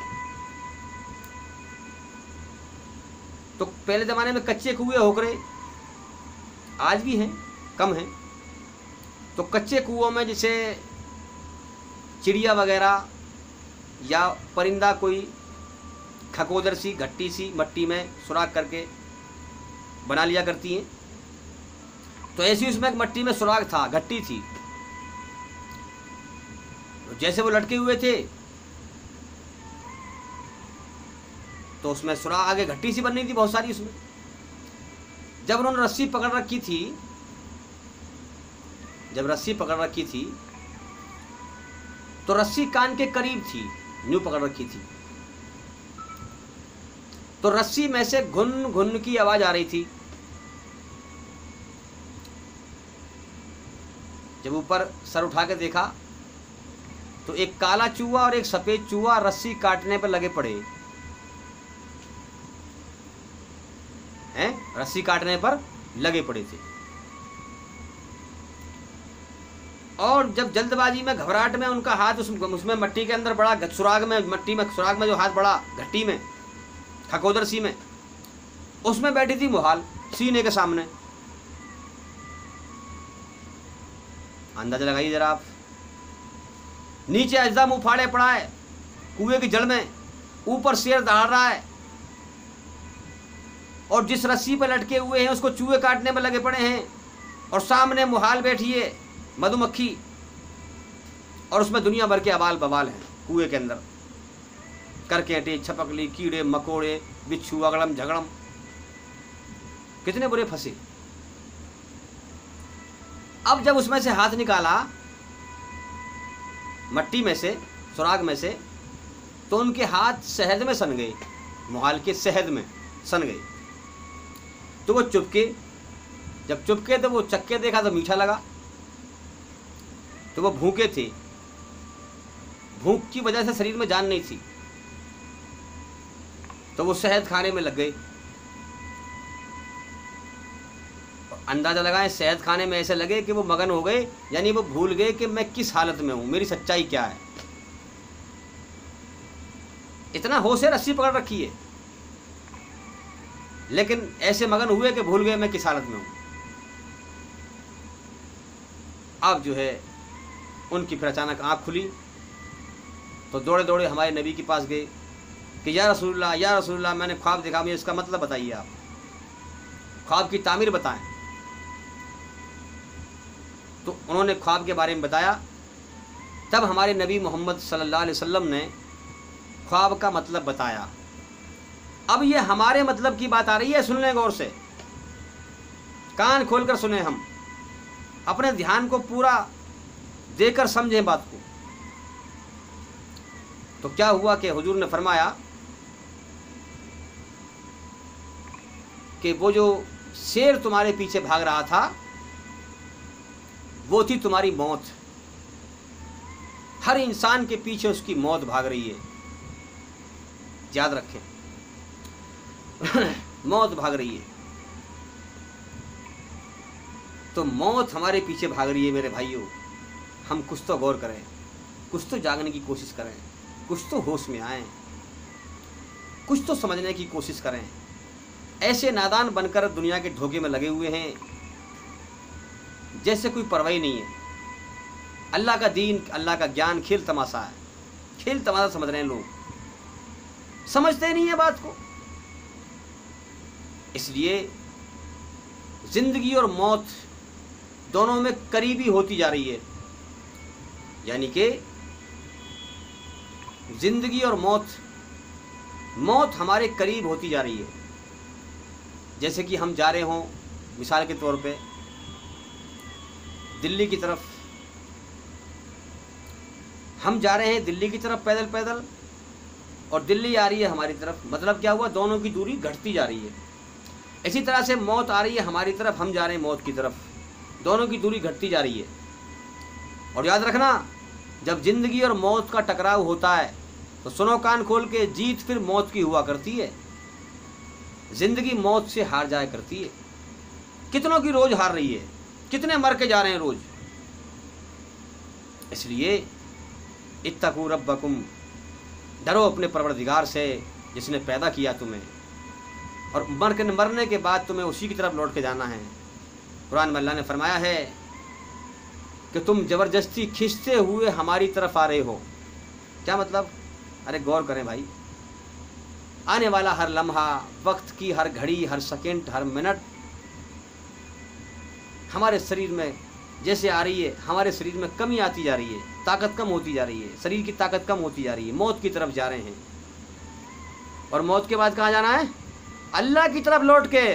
तो पहले जमाने में कच्चे कुएं होकरे आज भी हैं, कम हैं। तो कच्चे कुओं में जैसे चिड़िया वगैरह या परिंदा कोई खकोदर सी घट्टी सी मट्टी में सुराख करके बना लिया करती हैं, तो ऐसी उसमें एक मट्टी में सुराख था, घट्टी थी। जैसे वो लटके हुए थे तो उसमें सुराख आगे घट्टी सी बन रही थी बहुत सारी उसमें। जब उन्होंने रस्सी पकड़ रखी थी जब रस्सी पकड़ रखी थी तो रस्सी कान के करीब थी, न्यू पकड़ रखी थी। तो रस्सी में से घुन घुन की आवाज आ रही थी। जब ऊपर सर उठा के देखा तो एक काला चूहा और एक सफेद चूहा रस्सी काटने पर लगे पड़े हैं, रस्सी काटने पर लगे पड़े थे। और जब जल्दबाजी में घबराहट में उनका हाथ उस, उसमें मट्टी के अंदर बड़ा, सुराग में मट्टी में सुराग में जो हाथ बड़ा घट्टी में खकोदर सी में, उसमें बैठी थी मुहाल सीने के सामने। अंदाजा लगाइए जरा आप। नीचे अजदा मुंह फाड़े पड़ा है कुएं की जड़ में, ऊपर शेर दहाड़ रहा है और जिस रस्सी पर लटके हुए हैं उसको चूहे काटने में लगे पड़े हैं। और सामने मुहाल बैठी है मधुमक्खी और उसमें दुनिया भर के अबाल बवाल हैं कुएं के अंदर, करकेटे, छपकली, कीड़े मकोड़े, बिच्छू, अगड़म झगड़म, कितने बुरे फंसे। अब जब उसमें से हाथ निकाला मट्टी में से, सुराग में से, तो उनके हाथ शहद में सन गए, मुहाल के शहद में सन गए। तो वो चुपके, जब चुपके तो वो चक्के देखा तो मीठा लगा। तो वो भूखे थे, भूख की वजह से शरीर में जान नहीं थी, तो वो शहद खाने में लग गए। अंदाजा लगाएं, शहद खाने में ऐसे लगे कि वो मगन हो गए, यानी वो भूल गए कि मैं किस हालत में हूं, मेरी सच्चाई क्या है। इतना होश है, रस्सी पकड़ रखी है, लेकिन ऐसे मगन हुए कि भूल गए मैं किस हालत में हूं। अब जो है उनकी फिर अचानक आँख खुली तो दौड़े दौड़े हमारे नबी के पास गए कि या रसूलुल्लाह, या रसूलुल्लाह, मैंने ख्वाब देखा, मुझे इसका मतलब बताइए, आप ख्वाब की तामीर बताएं। तो उन्होंने ख्वाब के बारे में बताया। तब हमारे नबी मोहम्मद सल्लल्लाहु अलैहि वसल्लम ने ख्वाब का मतलब बताया। अब ये हमारे मतलब की बात आ रही है, सुन लें गौर से, कान खोलकर सुने, हम अपने ध्यान को पूरा देकर समझें बात को। तो क्या हुआ कि हुजूर ने फरमाया कि वो जो शेर तुम्हारे पीछे भाग रहा था वो थी तुम्हारी मौत। हर इंसान के पीछे उसकी मौत भाग रही है, याद रखें। मौत भाग रही है, तो मौत हमारे पीछे भाग रही है मेरे भाइयों। हम कुछ तो गौर करें, कुछ तो जागने की कोशिश करें, कुछ तो होश में आएं, कुछ तो समझने की कोशिश करें। ऐसे नादान बनकर दुनिया के धोखे में लगे हुए हैं जैसे कोई परवाही नहीं है। अल्लाह का दीन, अल्लाह का ज्ञान खेल तमाशा है, खेल तमाशा समझ रहे हैं लोग, समझते नहीं है बात को। इसलिए जिंदगी और मौत दोनों में करीबी होती जा रही है। यानी कि जिंदगी और मौत, मौत हमारे करीब होती जा रही है। जैसे कि हम जा रहे हों मिसाल के तौर पे दिल्ली की तरफ, हम जा रहे हैं दिल्ली की तरफ पैदल पैदल और दिल्ली आ रही है हमारी तरफ, मतलब क्या हुआ, दोनों की दूरी घटती जा रही है। इसी तरह से मौत आ रही है हमारी तरफ, हम जा रहे हैं मौत की तरफ, दोनों की दूरी घटती जा रही है। और याद रखना, जब जिंदगी और मौत का टकराव होता है तो सुनो कान खोल के, जीत फिर मौत की हुआ करती है, जिंदगी मौत से हार जाया करती है। कितनों की रोज हार रही है, कितने मर के जा रहे हैं रोज। इसलिए इत्तकू रब्बकुम, डरो अपने परवरदिगार से जिसने पैदा किया तुम्हें, और मर के मरने के बाद तुम्हें उसी की तरफ लौट के जाना है। कुरान में अल्लाह ने फरमाया है कि तुम ज़बरदस्ती खींचते हुए हमारी तरफ आ रहे हो। क्या मतलब? अरे गौर करें भाई, आने वाला हर लम्हा, वक्त की हर घड़ी, हर सेकंड, हर मिनट हमारे शरीर में जैसे आ रही है, हमारे शरीर में कमी आती जा रही है, ताकत कम होती जा रही है, शरीर की ताकत कम होती जा रही है, मौत की तरफ जा रहे हैं। और मौत के बाद कहाँ जाना है? अल्लाह की तरफ लौट के।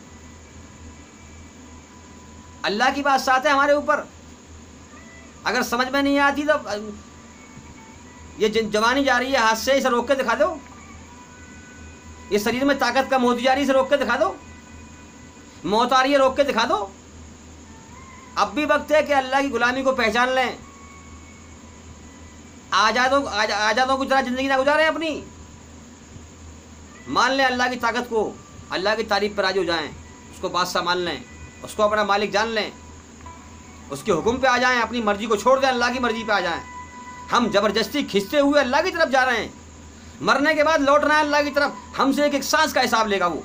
अल्लाह की बात साथ है हमारे ऊपर। अगर समझ में नहीं आती तो ये जवानी जा रही है हाथ से, इसे रोक के दिखा दो। ये शरीर में ताकत कम होती जा रही है, इसे रोक के दिखा दो। मौत आ रही है, रोक के दिखा दो। अब भी वक्त है कि अल्लाह की गुलामी को पहचान लें। आजादों आजादों की तरह जिंदगी ना गुजारें अपनी। मान लें अल्लाह की ताकत को, अल्लाह की तारीफ पर राजी हो जाएं, उसको बादशाह मान लें, उसको अपना मालिक जान लें, उसके हुक्म पे आ जाएं, अपनी मर्जी को छोड़ दें, अल्लाह की मर्जी पे आ जाएं। हम ज़बरदस्ती खिंचते हुए अल्लाह की तरफ जा रहे हैं, मरने के बाद लौटना है अल्लाह की तरफ। हमसे एक एक सांस का हिसाब लेगा वो।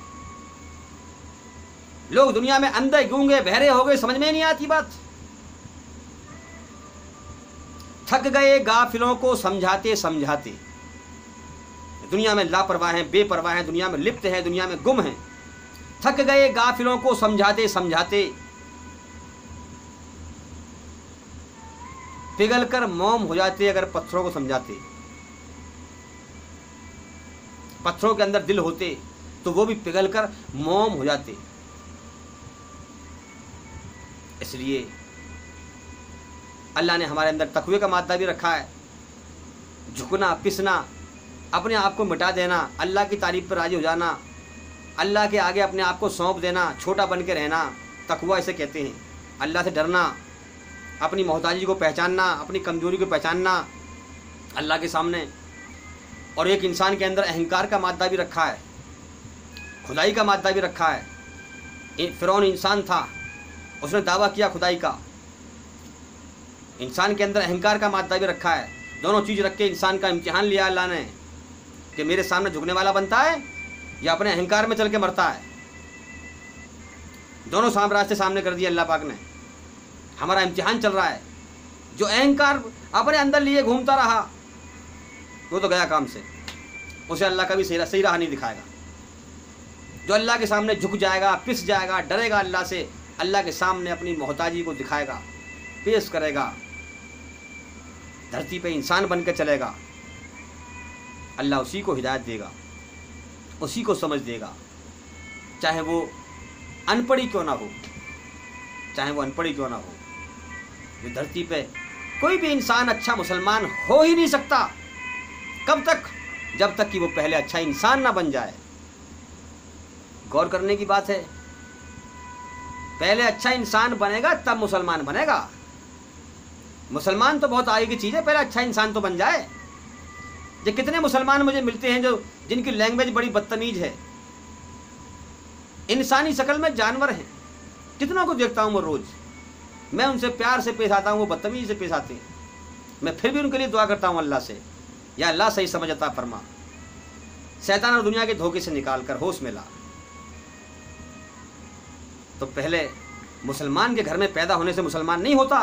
लोग दुनिया में अंधे, गूंगे, बहरे हो गए, समझ में नहीं आती बात। थक गए गाफिलों को समझाते समझाते। दुनिया में लापरवाह हैं, बेपरवाह हैं, दुनिया में लिप्त हैं, दुनिया में गुम हैं। थक गए गाफिलों को समझाते समझाते, पिघल कर मोम हो जाते अगर पत्थरों को समझाते। पत्थरों के अंदर दिल होते तो वो भी पिघल कर मोम हो जाते। इसलिए अल्लाह ने हमारे अंदर तकवे का मादा भी रखा है। झुकना, पिसना, अपने आप को मिटा देना, अल्लाह की तारीफ पर राजी हो जाना, अल्लाह के आगे अपने आप को सौंप देना, छोटा बन के रहना, तकवा इसे कहते हैं। अल्लाह से डरना, अपनी मोहताजी को पहचानना, अपनी कमजोरी को पहचानना अल्लाह के सामने। और एक इंसान के अंदर अहंकार का मादा भी रखा है, खुदाई का मादा भी रखा है। फिरौन इंसान था, उसने दावा किया खुदाई का। इंसान के अंदर अहंकार का मादा भी रखा है। दोनों चीज़ रख के इंसान का इम्तिहान लिया अल्लाह ने कि मेरे सामने झुकने वाला बनता है या अपने अहंकार में चल के मरता है। दोनों साम रास्ते सामने कर दिए अल्लाह पाक ने। हमारा इम्तिहान चल रहा है। जो अहंकार अपने अंदर लिए घूमता रहा वो तो गया काम से, उसे अल्लाह कभी सही सही राह नहीं दिखाएगा। जो अल्लाह के सामने झुक जाएगा, पिस जाएगा, डरेगा अल्लाह से, अल्लाह के सामने अपनी मोहताजी को दिखाएगा, पेश करेगा, धरती पे इंसान बनकर चलेगा, अल्लाह उसी को हिदायत देगा, उसी को समझ देगा, चाहे वो अनपढ़ी क्यों ना हो, चाहे वो अनपढ़ी क्यों ना हो। ये धरती पे कोई भी इंसान अच्छा मुसलमान हो ही नहीं सकता। कब तक? जब तक कि वो पहले अच्छा इंसान ना बन जाए। गौर करने की बात है। पहले अच्छा इंसान बनेगा तब मुसलमान बनेगा। मुसलमान तो बहुत आगे की चीज़ है, पहले अच्छा इंसान तो बन जाए। जो कितने मुसलमान मुझे मिलते हैं जो जिनकी लैंग्वेज बड़ी बदतमीज है, इंसानी शक्ल में जानवर हैं। कितनों को देखता हूँ मैं रोज़, मैं उनसे प्यार से पेश आता हूँ, वो बदतमीजी से पेश आते हैं। मैं फिर भी उनके लिए दुआ करता हूँ अल्लाह से, या अल्लाह सही समझ अता फरमा, शैतान और दुनिया के धोखे से निकाल कर होश में ला। तो पहले मुसलमान के घर में पैदा होने से मुसलमान नहीं होता।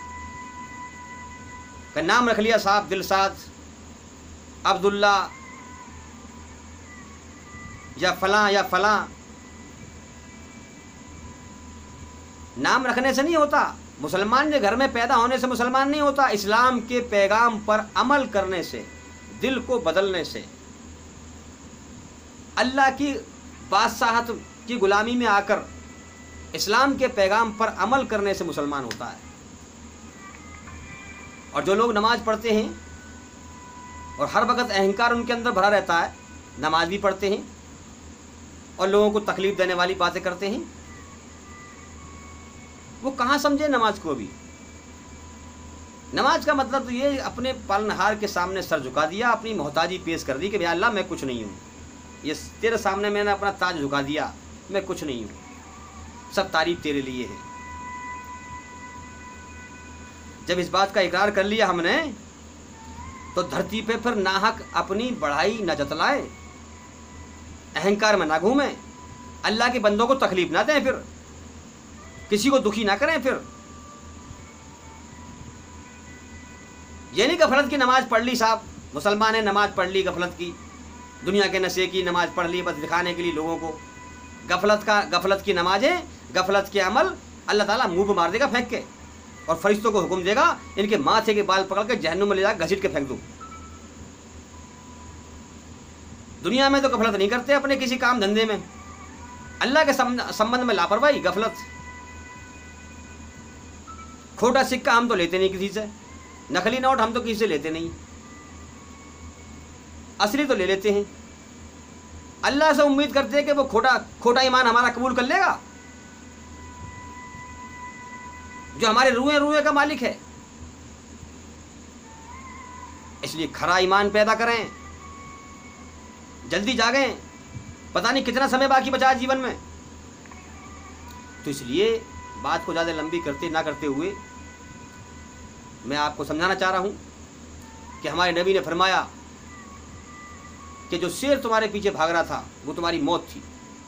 का नाम रख लिया साहब दिलसाद, अब्दुल्ला या फलां या फलां, नाम रखने से नहीं होता। मुसलमान के घर में पैदा होने से मुसलमान नहीं होता, इस्लाम के पैगाम पर अमल करने से, दिल को बदलने से, अल्लाह की बादशाहत की गुलामी में आकर इस्लाम के पैगाम पर अमल करने से मुसलमान होता है। और जो लोग नमाज पढ़ते हैं और हर वक्त अहंकार उनके अंदर भरा रहता है, नमाज भी पढ़ते हैं और लोगों को तकलीफ देने वाली बातें करते हैं, वो कहाँ समझे नमाज को भी। नमाज का मतलब तो ये अपने पालनहार के सामने सर झुका दिया, अपनी मोहताजी पेश कर दी कि भैया अल्लाह मैं कुछ नहीं हूँ, ये तेरे सामने मैंने अपना ताज झुका दिया, मैं कुछ नहीं हूँ, सब तारीफ तेरे लिए है। जब इस बात का इकरार कर लिया हमने तो धरती पे फिर नाहक अपनी बढ़ाई न जतलाए, अहंकार में ना घूमें, अल्लाह के बंदों को तकलीफ ना दें, फिर किसी को दुखी ना करें। फिर ये नहीं गफलत की नमाज पढ़ ली साहब, मुसलमान ने नमाज पढ़ ली गफलत की, दुनिया के नशे की नमाज पढ़ ली बस दिखाने के लिए लोगों को। गफलत का गफलत की नमाजें, गफलत के अमल अल्लाह ताला मुंह पर मार देगा फेंक के, और फरिश्तों को हुक्म देगा इनके माथे के बाल पकड़ के जहन्नुम में ले जाकर घसीट के फेंक दूं। दुनिया में तो गफलत नहीं करते अपने किसी काम धंधे में, अल्लाह के संबंध में लापरवाही, गफलत। खोटा सिक्का हम तो लेते नहीं किसी से, नकली नोट हम तो किसी से लेते नहीं, असली तो ले लेते हैं। अल्लाह से उम्मीद करते हैं कि वो खोटा खोटा ईमान हमारा कबूल कर लेगा, जो हमारे रूए रूए का मालिक है। इसलिए खरा ईमान पैदा करें, जल्दी जागें, पता नहीं कितना समय बाकी बचा है जीवन में। तो इसलिए बात को ज़्यादा लंबी करते ना करते हुए मैं आपको समझाना चाह रहा हूं कि हमारे नबी ने फरमाया कि जो शेर तुम्हारे पीछे भाग रहा था वो तुम्हारी मौत थी,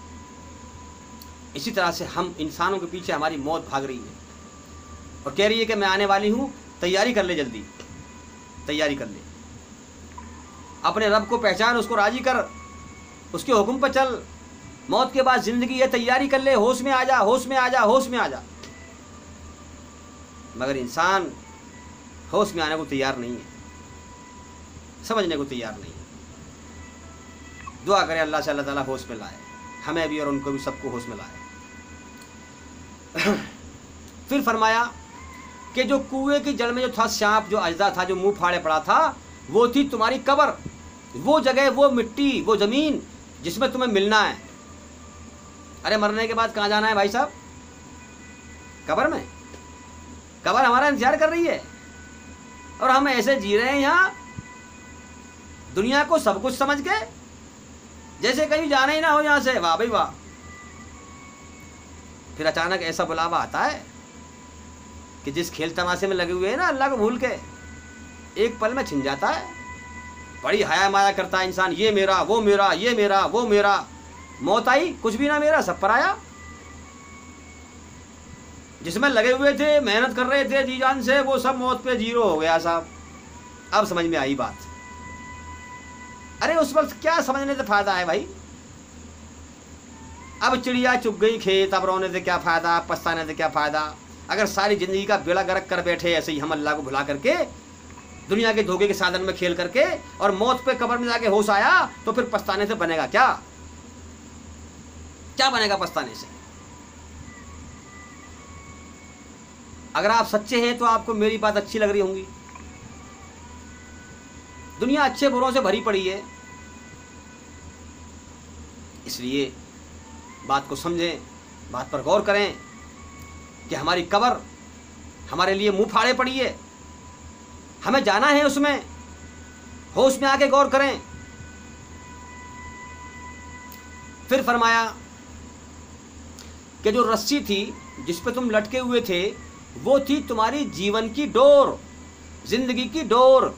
इसी तरह से हम इंसानों के पीछे हमारी मौत भाग रही है और कह रही है कि मैं आने वाली हूँ, तैयारी कर ले, जल्दी तैयारी कर ले, अपने रब को पहचान, उसको राजी कर, उसके हुक्म पर चल। मौत के बाद ज़िंदगी है, तैयारी कर ले, होश में आ जा, होश में आ जा, होश में आ जा। मगर इंसान होश में आने को तैयार नहीं है, समझने को तैयार नहीं है। दुआ करें अल्लाह से अल्लाह ताला होश में लाए, हमें भी और उनको भी, सबको होश में लाए। फिर फरमाया कि जो कुएं की जड़ में जो था सांप, जो अजदा था, जो मुंह फाड़े पड़ा था, वो थी तुम्हारी कब्र, वो जगह, वो मिट्टी, वो ज़मीन जिसमें तुम्हें मिलना है। अरे मरने के बाद कहाँ जाना है भाई साहब? कब्र में। कब्र हमारा इंतजार कर रही है और हम ऐसे जी रहे हैं यहाँ दुनिया को सब कुछ समझ के, जैसे कहीं जाना ही ना हो यहाँ से। वाह भाई वाह। फिर अचानक ऐसा बुलावा आता है कि जिस खेल तमाशे में लगे हुए हैं ना, अल्लाह को भूल के, एक पल में छिन जाता है। बड़ी हया माया करता है इंसान, ये मेरा, वो मेरा, ये मेरा, वो मेरा। मौत आई, कुछ भी ना मेरा, सब पर आया। जिसमें लगे हुए थे, मेहनत कर रहे थे जी जान से, वो सब मौत पे जीरो हो गया साहब। अब समझ में आई बात। अरे उस वक्त क्या समझने से फायदा है भाई? अब चिड़िया चुग गई खेत, अब रोने से क्या फायदा, पछताने से क्या फायदा? अगर सारी जिंदगी का बेड़ा गर्क कर बैठे ऐसे ही हम अल्लाह को भुला करके, दुनिया के धोखे के साधन में खेल करके, और मौत पे कब्र में जाके होश आया, तो फिर पछताने से बनेगा क्या? क्या बनेगा पछताने से? अगर आप सच्चे हैं तो आपको मेरी बात अच्छी लग रही होंगी। दुनिया अच्छे बुरों से भरी पड़ी है, इसलिए बात को समझें, बात पर गौर करें कि हमारी कब्र हमारे लिए मुंह फाड़े पड़ी है, हमें जाना है उसमें। होश में आके गौर करें। फिर फरमाया कि जो रस्सी थी जिस पे तुम लटके हुए थे, वो थी तुम्हारी जीवन की डोर, जिंदगी की डोर।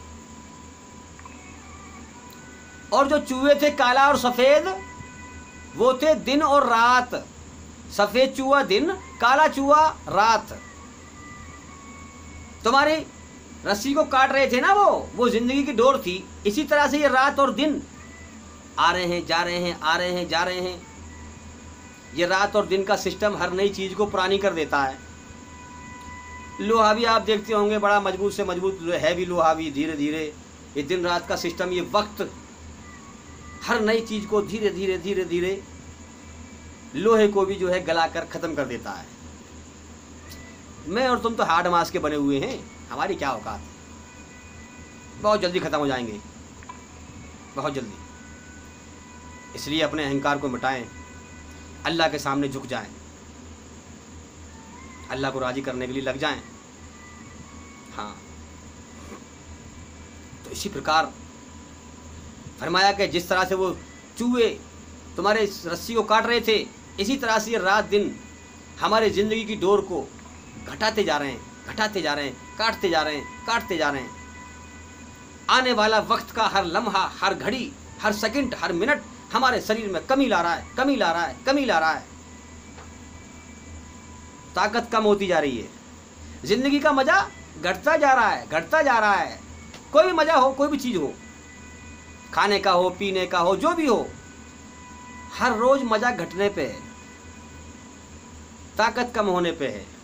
और जो चूहे थे काला और सफेद, वो थे दिन और रात। सफेद चूहा दिन, काला चूहा रात। तुम्हारी रस्सी को काट रहे थे ना, वो वो जिंदगी की डोर थी। इसी तरह से ये रात और दिन आ रहे हैं, जा रहे हैं, आ रहे हैं, जा रहे हैं। ये रात और दिन का सिस्टम हर नई चीज को पुरानी कर देता है। लोहा भी आप देखते होंगे बड़ा मजबूत से मजबूत है भी लोहा भी, धीरे धीरे ये दिन रात का सिस्टम, ये वक्त हर नई चीज़ को धीरे धीरे धीरे धीरे लोहे को भी जो है गलाकर ख़त्म कर देता है। मैं और तुम तो हार्ड मास के बने हुए हैं, हमारी क्या औकात है, बहुत जल्दी ख़त्म हो जाएंगे, बहुत जल्दी। इसलिए अपने अहंकार को मिटाएं, अल्लाह के सामने झुक जाएं, अल्लाह को राज़ी करने के लिए लग जाएं। हाँ, तो इसी प्रकार फरमाया कि जिस तरह से वो चूहे तुम्हारे रस्सी को काट रहे थे, इसी तरह से रात दिन हमारे ज़िंदगी की डोर को घटाते जा रहे हैं, घटाते जा रहे हैं, काटते जा रहे हैं, काटते जा रहे हैं। आने वाला वक्त का हर लम्हा, हर घड़ी, हर सेकंड, हर मिनट हमारे शरीर में कमी ला रहा है, कमी ला रहा है, कमी ला रहा है। ताकत कम होती जा रही है, जिंदगी का मजा घटता जा रहा है, घटता जा रहा है। कोई भी मजा हो, कोई भी चीज़ हो, खाने का हो, पीने का हो, जो भी हो, हर रोज मजा घटने पे है, ताकत कम होने पे है।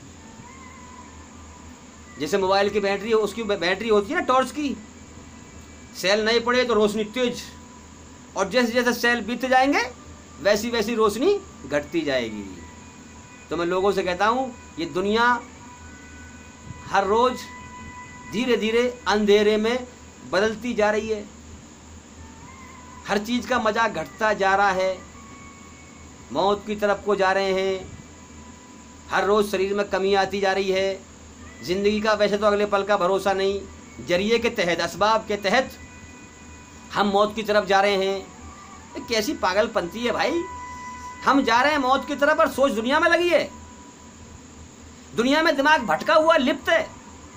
जैसे मोबाइल की बैटरी हो, उसकी बैटरी होती है ना टॉर्च की, सेल नहीं पड़े तो रोशनी तेज, और जैसे जैसे सेल बीतते जाएंगे वैसी वैसी रोशनी घटती जाएगी। तो मैं लोगों से कहता हूँ, ये दुनिया हर रोज धीरे धीरे अंधेरे में बदलती जा रही है, हर चीज़ का मज़ा घटता जा रहा है, मौत की तरफ को जा रहे हैं, हर रोज़ शरीर में कमी आती जा रही है। ज़िंदगी का वैसे तो अगले पल का भरोसा नहीं, जरिए के तहत, असबाब के तहत हम मौत की तरफ जा रहे हैं। ये कैसी पागलपंती है भाई, हम जा रहे हैं मौत की तरफ और सोच दुनिया में लगी है, दुनिया में दिमाग भटका हुआ लिप्त है,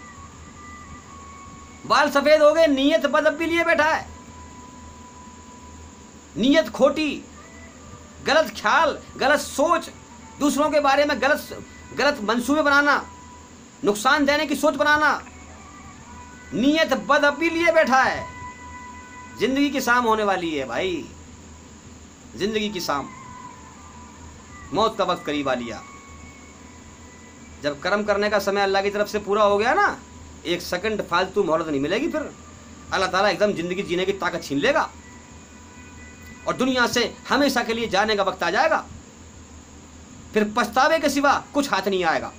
बाल सफ़ेद हो गए, नीयत बदअब्बी लिए बैठा है, नीयत खोटी, गलत ख्याल, गलत सोच, दूसरों के बारे में गलत गलत मंसूबे बनाना, नुकसान देने की सोच बनाना, नीयत बदअब्बी लिए बैठा है। जिंदगी की शाम होने वाली है भाई, जिंदगी की शाम, मौत का वक्त करीब आ लिया। जब कर्म करने का समय अल्लाह की तरफ से पूरा हो गया ना, एक सेकंड फालतू मोहलत नहीं मिलेगी, फिर अल्लाह ताला एकदम जिंदगी जीने की ताकत छीन लेगा और दुनिया से हमेशा के लिए जाने का वक्त आ जाएगा। फिर पछतावे के सिवा कुछ हाथ नहीं आएगा।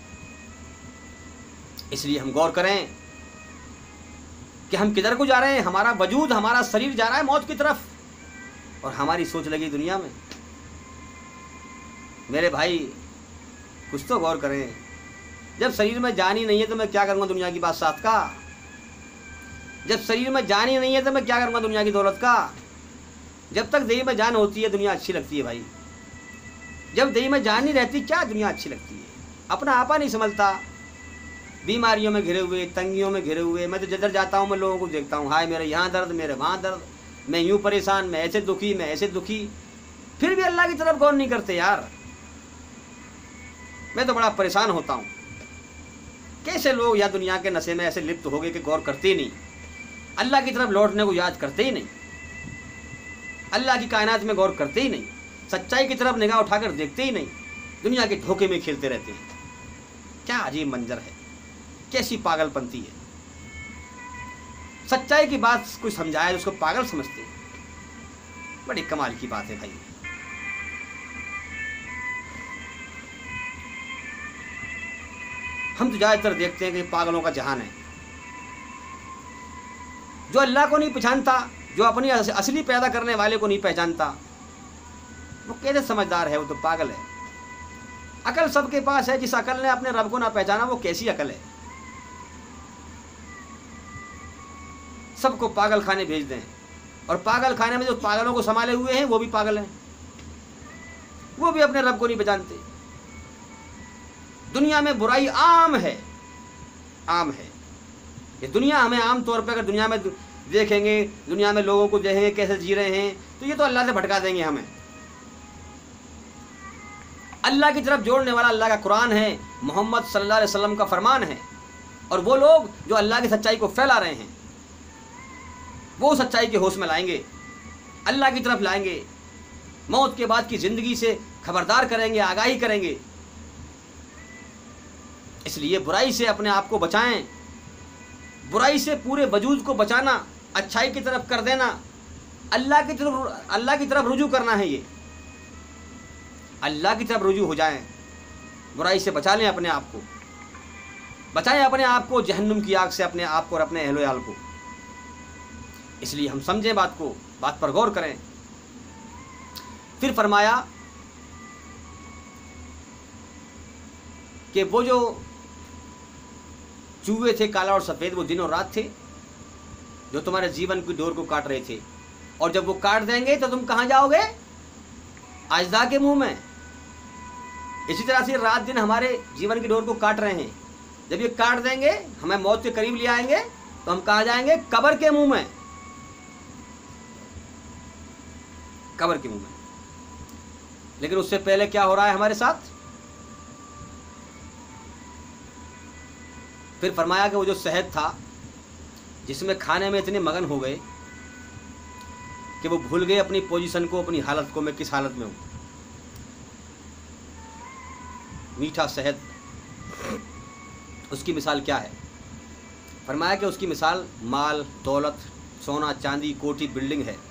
इसलिए हम गौर करें कि हम किधर को जा रहे हैं। हमारा वजूद, हमारा शरीर जा रहा है मौत की तरफ और हमारी सोच लगी दुनिया में। मेरे भाई कुछ तो गौर करें, जब शरीर में जान ही नहीं है तो मैं क्या करूँगा दुनिया की बादशाहत का, जब शरीर में जान ही नहीं है तो मैं क्या करूँगा दुनिया की दौलत का। जब तक देह में जान होती है दुनिया अच्छी लगती है भाई, जब देह में जान नहीं रहती क्या दुनिया अच्छी लगती है। अपना आपा नहीं समझता, बीमारियों में घिरे हुए, तंगियों में घिरे हुए। मैं तो जिधर जाता हूँ मैं लोगों को देखता हूँ, हाय मेरे यहाँ दर्द, मेरे वहाँ दर्द, मैं यूँ परेशान, मैं ऐसे दुखी, मैं ऐसे दुखी, फिर भी अल्लाह की तरफ गौर नहीं करते यार। मैं तो बड़ा परेशान होता हूँ, कैसे लोग या दुनिया के नशे में ऐसे लिप्त हो गए कि गौर करते ही नहीं, अल्लाह की तरफ लौटने को याद करते ही नहीं, अल्लाह की कायनात में गौर करते ही नहीं, सच्चाई की तरफ निगाह उठाकर देखते ही नहीं, दुनिया के धोखे में खेलते रहते हैं। क्या अजीब मंजर है, कैसी पागलपंती है। सच्चाई की बात कोई समझाए तो उसको पागल समझते हैं, बड़ी कमाल की बात है भाई। हम तो ज़्यादातर देखते हैं कि पागलों का जहान है, जो अल्लाह को नहीं पहचानता, जो अपनी असली पैदा करने वाले को नहीं पहचानता, वो कैसे समझदार है, वो तो पागल है। अकल सबके पास है, जिस अकल ने अपने रब को ना पहचाना वो कैसी अकल है। सबको पागल खाने भेज दें, और पागल खाने में जो पागलों को संभाले हुए हैं वो भी पागल हैं, वो भी अपने रब को नहीं पहचानते। दुनिया में बुराई आम है, आम है ये दुनिया। हमें आम तौर पर अगर दुनिया में देखेंगे, दुनिया में लोगों को देखेंगे कैसे जी रहे हैं, तो ये तो अल्लाह से भटका देंगे हमें। अल्लाह की तरफ जोड़ने वाला अल्लाह का कुरान है, मोहम्मद सल्लल्लाहु अलैहि वसल्लम का फरमान है, और वो लोग जो अल्लाह की सच्चाई को फैला रहे हैं वो सच्चाई के होश में लाएंगे, अल्लाह की तरफ लाएंगे, मौत के बाद की ज़िंदगी से खबरदार करेंगे, आगाही करेंगे। इसलिए बुराई से अपने आप को बचाएं, बुराई से पूरे वजूद को बचाना, अच्छाई की तरफ कर देना, अल्लाह की तरफ अल्लाह की तरफ रुजू करना है। ये अल्लाह की तरफ रुजू हो जाएं, बुराई से बचा लें अपने आप को, बचाएं अपने आप को जहन्नुम की आग से, अपने आप को और अपने अहलो याल को। इसलिए हम समझें बात को, बात पर गौर करें। फिर फरमाया कि वो जो चूहे थे काला और सफ़ेद, वो दिन और रात थे जो तुम्हारे जीवन की डोर को काट रहे थे, और जब वो काट देंगे तो तुम कहाँ जाओगे? अजदा के मुंह में। इसी तरह से रात दिन हमारे जीवन की डोर को काट रहे हैं, जब ये काट देंगे, हमें मौत के करीब ले आएंगे, तो हम कहाँ जाएंगे? कब्र के मुंह में, कब्र के मुंह में। लेकिन उससे पहले क्या हो रहा है हमारे साथ? फिर फरमाया कि वो जो शहद था जिसमें खाने में इतने मगन हो गए कि वो भूल गए अपनी पोजीशन को, अपनी हालत को, मैं किस हालत में हूं। मीठा शहद, उसकी मिसाल क्या है? फरमाया कि उसकी मिसाल माल, दौलत, सोना, चांदी, कोठी, बिल्डिंग है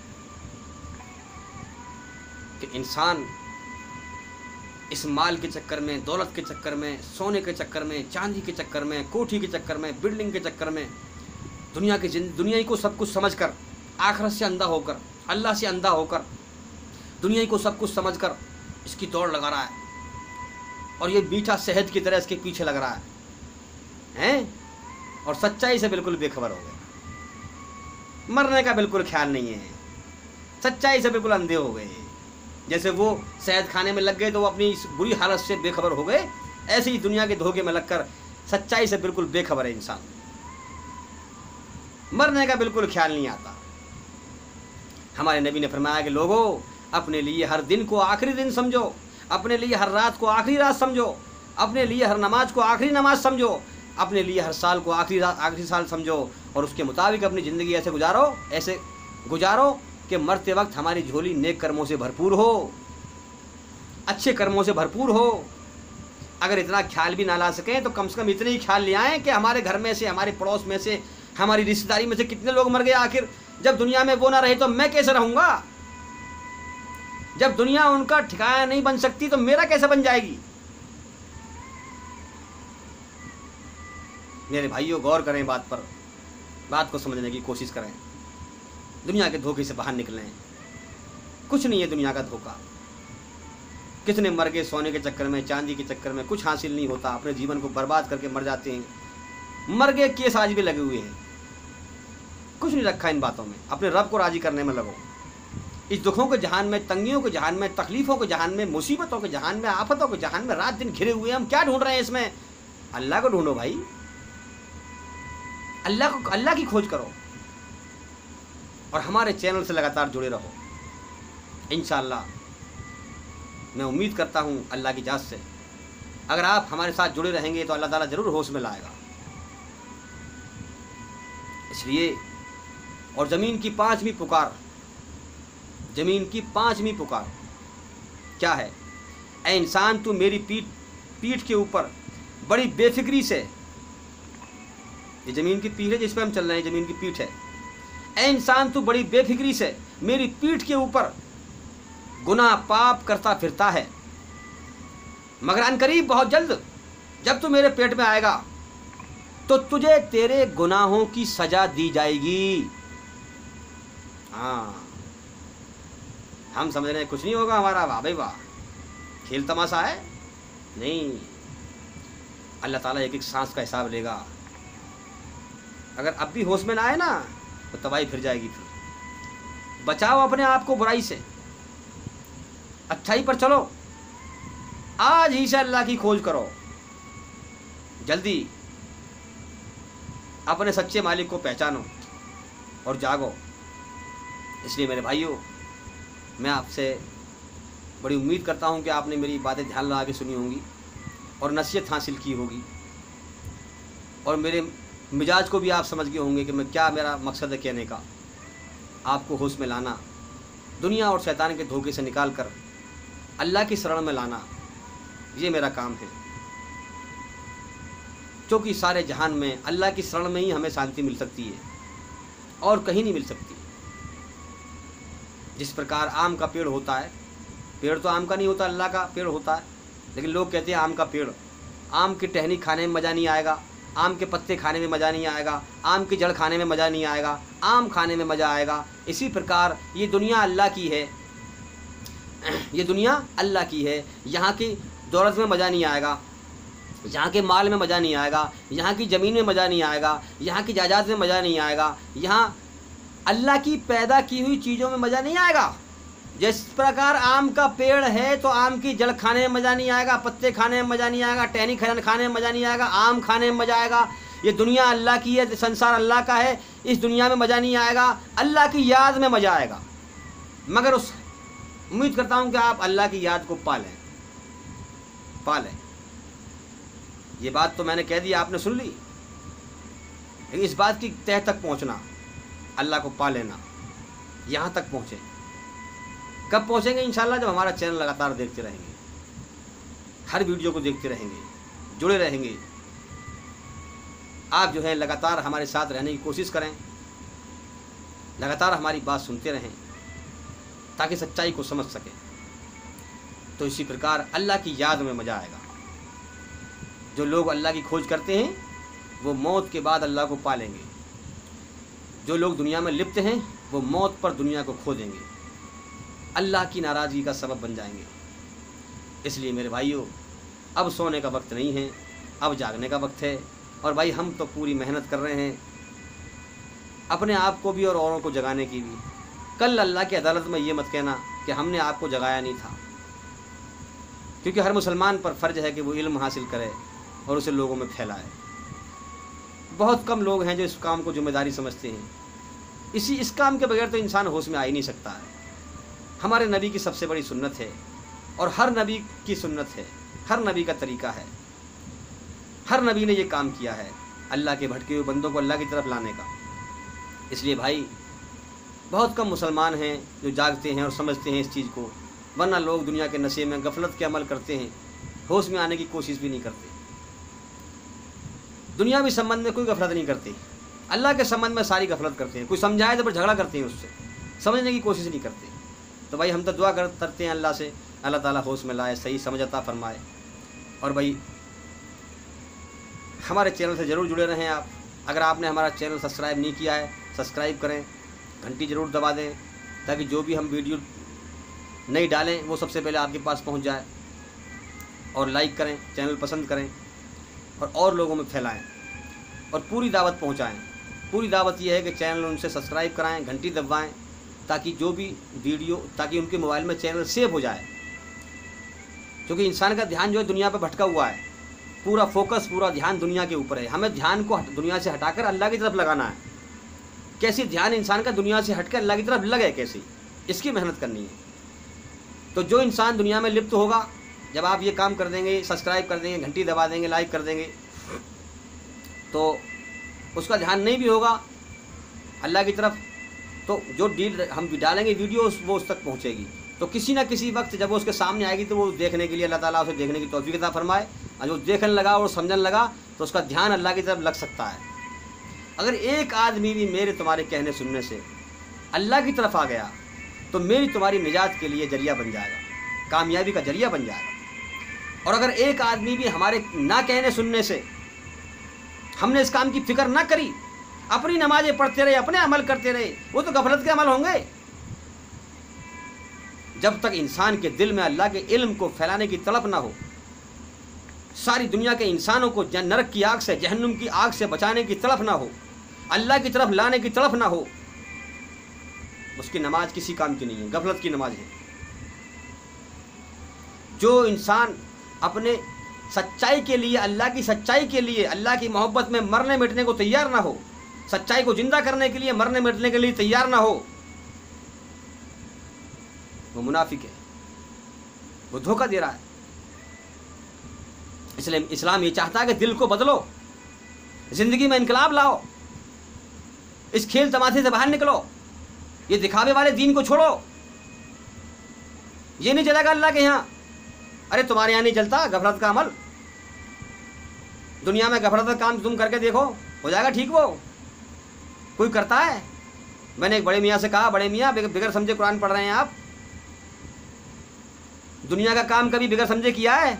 कि इंसान इस माल के चक्कर में, दौलत के चक्कर में, सोने के चक्कर में, चांदी के चक्कर में, कोठी के चक्कर में, बिल्डिंग के चक्कर में, दुनिया के दुनिया को सब कुछ समझकर, आखिरत से अंधा होकर, अल्लाह से अंधा होकर, दुनिया को सब कुछ समझकर इसकी दौड़ लगा रहा है, और ये मीठा शहद की तरह इसके पीछे लग रहा है हैं, और सच्चाई से बिल्कुल बेखबर हो गए, मरने का बिल्कुल ख्याल नहीं है, सच्चाई से बिल्कुल अंधे हो गए। जैसे वो शहद खाने में लग गए तो वो अपनी इस बुरी हालत से बेखबर हो गए, ऐसे ही दुनिया के धोखे में लगकर सच्चाई से बिल्कुल बेखबर है इंसान, मरने का बिल्कुल ख्याल नहीं आता। हमारे नबी ने फरमाया कि लोगों, अपने लिए हर दिन को आखिरी दिन समझो, अपने लिए हर रात को आखिरी रात समझो, अपने लिए हर नमाज को आखिरी नमाज समझो, अपने लिए हर साल को आखिरी आखिरी साल समझो, और उसके मुताबिक अपनी ज़िंदगी ऐसे गुजारो ऐसे गुजारो कि मरते वक्त हमारी झोली नेक कर्मों से भरपूर हो, अच्छे कर्मों से भरपूर हो। अगर इतना ख्याल भी ना ला सकें तो कम से कम इतने ही ख्याल ले आएँ कि हमारे घर में से, हमारे पड़ोस में से, हमारी रिश्तेदारी में से कितने लोग मर गए। आखिर जब दुनिया में वो ना रहे तो मैं कैसे रहूँगा? जब दुनिया उनका ठिकाना नहीं बन सकती तो मेरा कैसे बन जाएगी? मेरे भाइयों, गौर करें बात पर, बात को समझने की कोशिश करें, दुनिया के धोखे से बाहर निकलें। कुछ नहीं है दुनिया का धोखा, कितने मर गए सोने के चक्कर में, चांदी के चक्कर में, कुछ हासिल नहीं होता, अपने जीवन को बर्बाद करके मर जाते हैं। मर गए केस आज भी लगे हुए हैं, कुछ नहीं रखा इन बातों में। अपने रब को राजी करने में लगो। इस दुखों के जहान में, तंगियों के जहान में, तकलीफ़ों के जहान में, मुसीबतों के जहान में, आफतों के जहान में रात दिन घिरे हुए हम क्या ढूंढ रहे हैं इसमें? अल्लाह को ढूंढो भाई, अल्लाह को, अल्लाह की खोज करो, और हमारे चैनल से लगातार जुड़े रहो। इंशाअल्लाह मैं उम्मीद करता हूँ अल्लाह की जात से, अगर आप हमारे साथ जुड़े रहेंगे तो अल्लाह ताला ज़रूर होश में लाएगा। इसलिए, और ज़मीन की पांचवी पुकार, ज़मीन की पांचवी पुकार क्या है? ऐ इंसान, तू मेरी पीठ पीठ के ऊपर बड़ी बेफिक्री से, ये ज़मीन की पीठ है जिस पर हम चल रहे हैं, ज़मीन की पीठ है। ऐ इंसान, तू बड़ी बेफिक्री से मेरी पीठ के ऊपर गुनाह पाप करता फिरता है, मगर अनकरीब बहुत जल्द जब तू मेरे पेट में आएगा तो तुझे तेरे गुनाहों की सजा दी जाएगी। हाँ, हम समझ रहे हैं कुछ नहीं होगा हमारा, वाह भाई वाह, खेल तमाशा है, नहीं। अल्लाह ताला एक एक सांस का हिसाब लेगा। अगर अब भी होश में ना आए ना तो तबाही फिर जाएगी। फिर बचाओ अपने आप को बुराई से, अच्छाई पर चलो, आज ही से अल्लाह की खोज करो, जल्दी अपने सच्चे मालिक को पहचानो और जागो। इसलिए मेरे भाइयों, मैं आपसे बड़ी उम्मीद करता हूं कि आपने मेरी बातें ध्यान लगा के सुनी होंगी और नसीहत हासिल की होगी, और मेरे मिजाज को भी आप समझ गए होंगे कि मैं क्या, मेरा मकसद है कहने का, आपको होश में लाना, दुनिया और शैतान के धोखे से निकाल कर अल्लाह की शरण में लाना, ये मेरा काम है। क्योंकि सारे जहान में अल्लाह की शरण में ही हमें शांति मिल सकती है और कहीं नहीं मिल सकती। जिस प्रकार आम का पेड़ होता है, पेड़ तो आम का नहीं होता, अल्लाह का पेड़ होता है, लेकिन लोग कहते हैं आम का पेड़, आम की टहनी खाने में मज़ा नहीं आएगा, आम के पत्ते खाने में मज़ा नहीं आएगा, आम की जड़ खाने में मज़ा नहीं आएगा, आम खाने में मज़ा आएगा। इसी प्रकार ये दुनिया अल्लाह की है, ये दुनिया अल्लाह की है। यहाँ की दौलत में मज़ा नहीं आएगा, यहाँ के माल में मज़ा नहीं आएगा, यहाँ की ज़मीन में मज़ा नहीं आएगा, यहाँ की जायदाद में मज़ा नहीं आएगा, यहाँ अल्लाह की पैदा की हुई चीज़ों में मज़ा नहीं आएगा। जिस प्रकार आम का पेड़ है तो आम की जड़ खाने में मज़ा नहीं आएगा, पत्ते खाने में मज़ा नहीं आएगा, टहनी खाने में मज़ा नहीं आएगा, आम खाने में मज़ा आएगा। ये दुनिया अल्लाह की है, संसार अल्लाह का है, इस दुनिया में मज़ा नहीं आएगा, अल्लाह की याद में मज़ा आएगा। मगर उस उम्मीद करता हूँ कि आप अल्लाह की याद को पालें पालें ये बात तो मैंने कह दी, आपने सुन ली, लेकिन इस बात की तह तक पहुँचना, अल्लाह को पा लेना, यहाँ तक पहुँचे। कब पहुँचेंगे? इंशाल्लाह जब हमारा चैनल लगातार देखते रहेंगे, हर वीडियो को देखते रहेंगे, जुड़े रहेंगे। आप जो है लगातार हमारे साथ रहने की कोशिश करें, लगातार हमारी बात सुनते रहें ताकि सच्चाई को समझ सकें। तो इसी प्रकार अल्लाह की याद में मज़ा आएगा। जो लोग अल्लाह की खोज करते हैं वो मौत के बाद अल्लाह को पालेंगे। जो लोग दुनिया में लिप्त हैं वो मौत पर दुनिया को खो देंगे, अल्लाह की नाराज़गी का सबब बन जाएंगे। इसलिए मेरे भाइयों, अब सोने का वक्त नहीं है, अब जागने का वक्त है। और भाई हम तो पूरी मेहनत कर रहे हैं अपने आप को भी और औरों को जगाने की भी। कल अल्लाह की अदालत में ये मत कहना कि हमने आपको जगाया नहीं था, क्योंकि हर मुसलमान पर फ़र्ज है कि वो इल्म हासिल करे और उसे लोगों में फैलाए। बहुत कम लोग हैं जो इस काम को जिम्मेदारी समझते हैं। इसी इस काम के बगैर तो इंसान होश में आ ही नहीं सकता है। हमारे नबी की सबसे बड़ी सुन्नत है और हर नबी की सुन्नत है, हर नबी का तरीका है, हर नबी ने ये काम किया है, अल्लाह के भटके हुए बंदों को अल्लाह की तरफ लाने का। इसलिए भाई बहुत कम मुसलमान हैं जो जागते हैं और समझते हैं इस चीज़ को, वरना लोग दुनिया के नशे में गफलत के अमल करते हैं, होश में आने की कोशिश भी नहीं करते। दुनियावी संबंध में कोई गफलत नहीं करते, अल्लाह के संबंध में सारी गफलत करते हैं। कोई समझाए तो फिर झगड़ा करते हैं, उससे समझने की कोशिश नहीं करते। तो भाई हम तो दुआ कर करते हैं अल्लाह से, अल्लाह ताला होश में लाए, सही समझ अता फरमाए। और भाई हमारे चैनल से ज़रूर जुड़े रहें आप। अगर आपने हमारा चैनल सब्सक्राइब नहीं किया है, सब्सक्राइब करें, घंटी ज़रूर दबा दें ताकि जो भी हम वीडियो नहीं डालें वो सबसे पहले आपके पास पहुंच जाए। और लाइक करें, चैनल पसंद करें और और लोगों में फैलाएं और पूरी दावत पहुंचाएं। पूरी दावत यह है कि चैनल उनसे सब्सक्राइब कराएं, घंटी दबाएं, ताकि जो भी वीडियो, ताकि उनके मोबाइल में चैनल सेव हो जाए। क्योंकि इंसान का ध्यान जो है दुनिया पर भटका हुआ है, पूरा फोकस, पूरा ध्यान दुनिया के ऊपर है। हमें ध्यान को दुनिया से हटाकर अल्लाह की तरफ लगाना है। कैसे ध्यान इंसान का दुनिया से हटकर अल्लाह की तरफ लगे, कैसे, इसकी मेहनत करनी है। तो जो इंसान दुनिया में लिप्त होगा, जब आप ये काम कर देंगे, सब्सक्राइब कर देंगे, घंटी दबा देंगे, लाइक कर देंगे, तो उसका ध्यान नहीं भी होगा अल्लाह की तरफ, तो जो डील हम भी डालेंगे वीडियो वो उस तक पहुँचेगी। तो किसी ना किसी वक्त जब वो उसके सामने आएगी तो वो देखने के लिए अल्लाह ताला उसे देखने की तौफीक अता फरमाए। और जो देखने लगा और समझने लगा तो उसका ध्यान अल्लाह की तरफ लग सकता है। अगर एक आदमी भी मेरे तुम्हारे कहने सुनने से अल्लाह की तरफ आ गया तो मेरी तुम्हारी निजात के लिए जरिया बन जाएगा, कामयाबी का जरिया बन जाएगा। और अगर एक आदमी भी हमारे ना कहने सुनने से, हमने इस काम की फिक्र ना करी, अपनी नमाजें पढ़ते रहे, अपने अमल करते रहे, वो तो गफलत के अमल होंगे। जब तक इंसान के दिल में अल्लाह के इल्म को फैलाने की तड़प ना हो, सारी दुनिया के इंसानों को नरक की आग से, जहन्नुम की आग से बचाने की तड़प ना हो, अल्लाह की तरफ लाने की तड़प ना हो, उसकी नमाज किसी काम की नहीं है, गफलत की नमाज है। जो इंसान अपने सच्चाई के लिए, अल्लाह की सच्चाई के लिए, अल्लाह की मोहब्बत में मरने मिटने को तैयार ना हो, सच्चाई को जिंदा करने के लिए मरने मिटने के लिए तैयार ना हो, वो मुनाफिक है, वो धोखा दे रहा है। इसलिए इस्लाम ये चाहता है कि दिल को बदलो, जिंदगी में इनकलाब लाओ, इस खेल तमाशे से बाहर निकलो, ये दिखावे वाले दीन को छोड़ो। ये नहीं चलेगा अल्लाह के यहाँ, अरे तुम्हारे यहाँ नहीं चलता गफलत का अमल, दुनिया में गफलत काम तुम करके देखो, हो जाएगा ठीक। वो कोई करता है? मैंने एक बड़े मियाँ से कहा, बड़े मियाँ बिगड़ समझे कुरान पढ़ रहे हैं आप, दुनिया का काम कभी बिगड़ समझे किया है?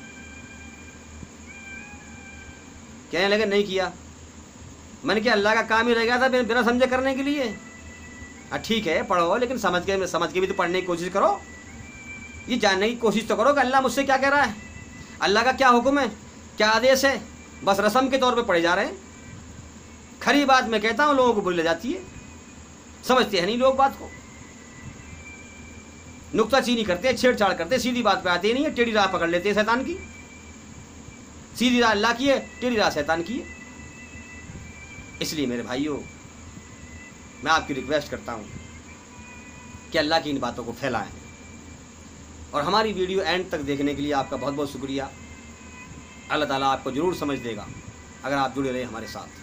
कहने लगे नहीं किया। मैंने क्या अल्लाह का काम ही रह गया था बिना समझे करने के लिए? हाँ ठीक है पढ़ो, लेकिन समझ के समझ के भी तो पढ़ने की कोशिश करो, ये जानने की कोशिश तो करो कि अल्लाह मुझसे क्या कह रहा है, अल्लाह का क्या हुक्म है, क्या आदेश है। बस रस्म के तौर पे पढ़े जा रहे हैं। खरी बात मैं कहता हूँ लोगों को बुरी लग जाती है, समझते हैं नहीं लोग बात को, नुक्ताचीनी करते हैं, छेड़छाड़ करते हैं, सीधी बात पे आते ही नहीं है, टेढ़ी राह पकड़ लेते हैं शैतान की। सीधी राह अल्लाह की है, टेढ़ी राह शैतान की है। इसलिए मेरे भाइयों मैं आपकी रिक्वेस्ट करता हूँ कि अल्लाह की इन बातों को फैलाएं। और हमारी वीडियो एंड तक देखने के लिए आपका बहुत बहुत शुक्रिया। अल्लाह ताला आपको ज़रूर समझ देगा अगर आप जुड़े रहे हमारे साथ।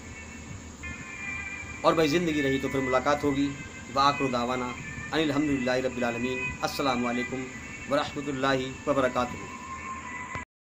और भाई ज़िंदगी रही तो फिर मुलाकात होगी। व आखिर दावाना अनिल हम्दुलिल्लाहि रब्बिल आलमीन। अस्सलामु अलैकुम व रहमतुल्लाहि व बरकातुहू।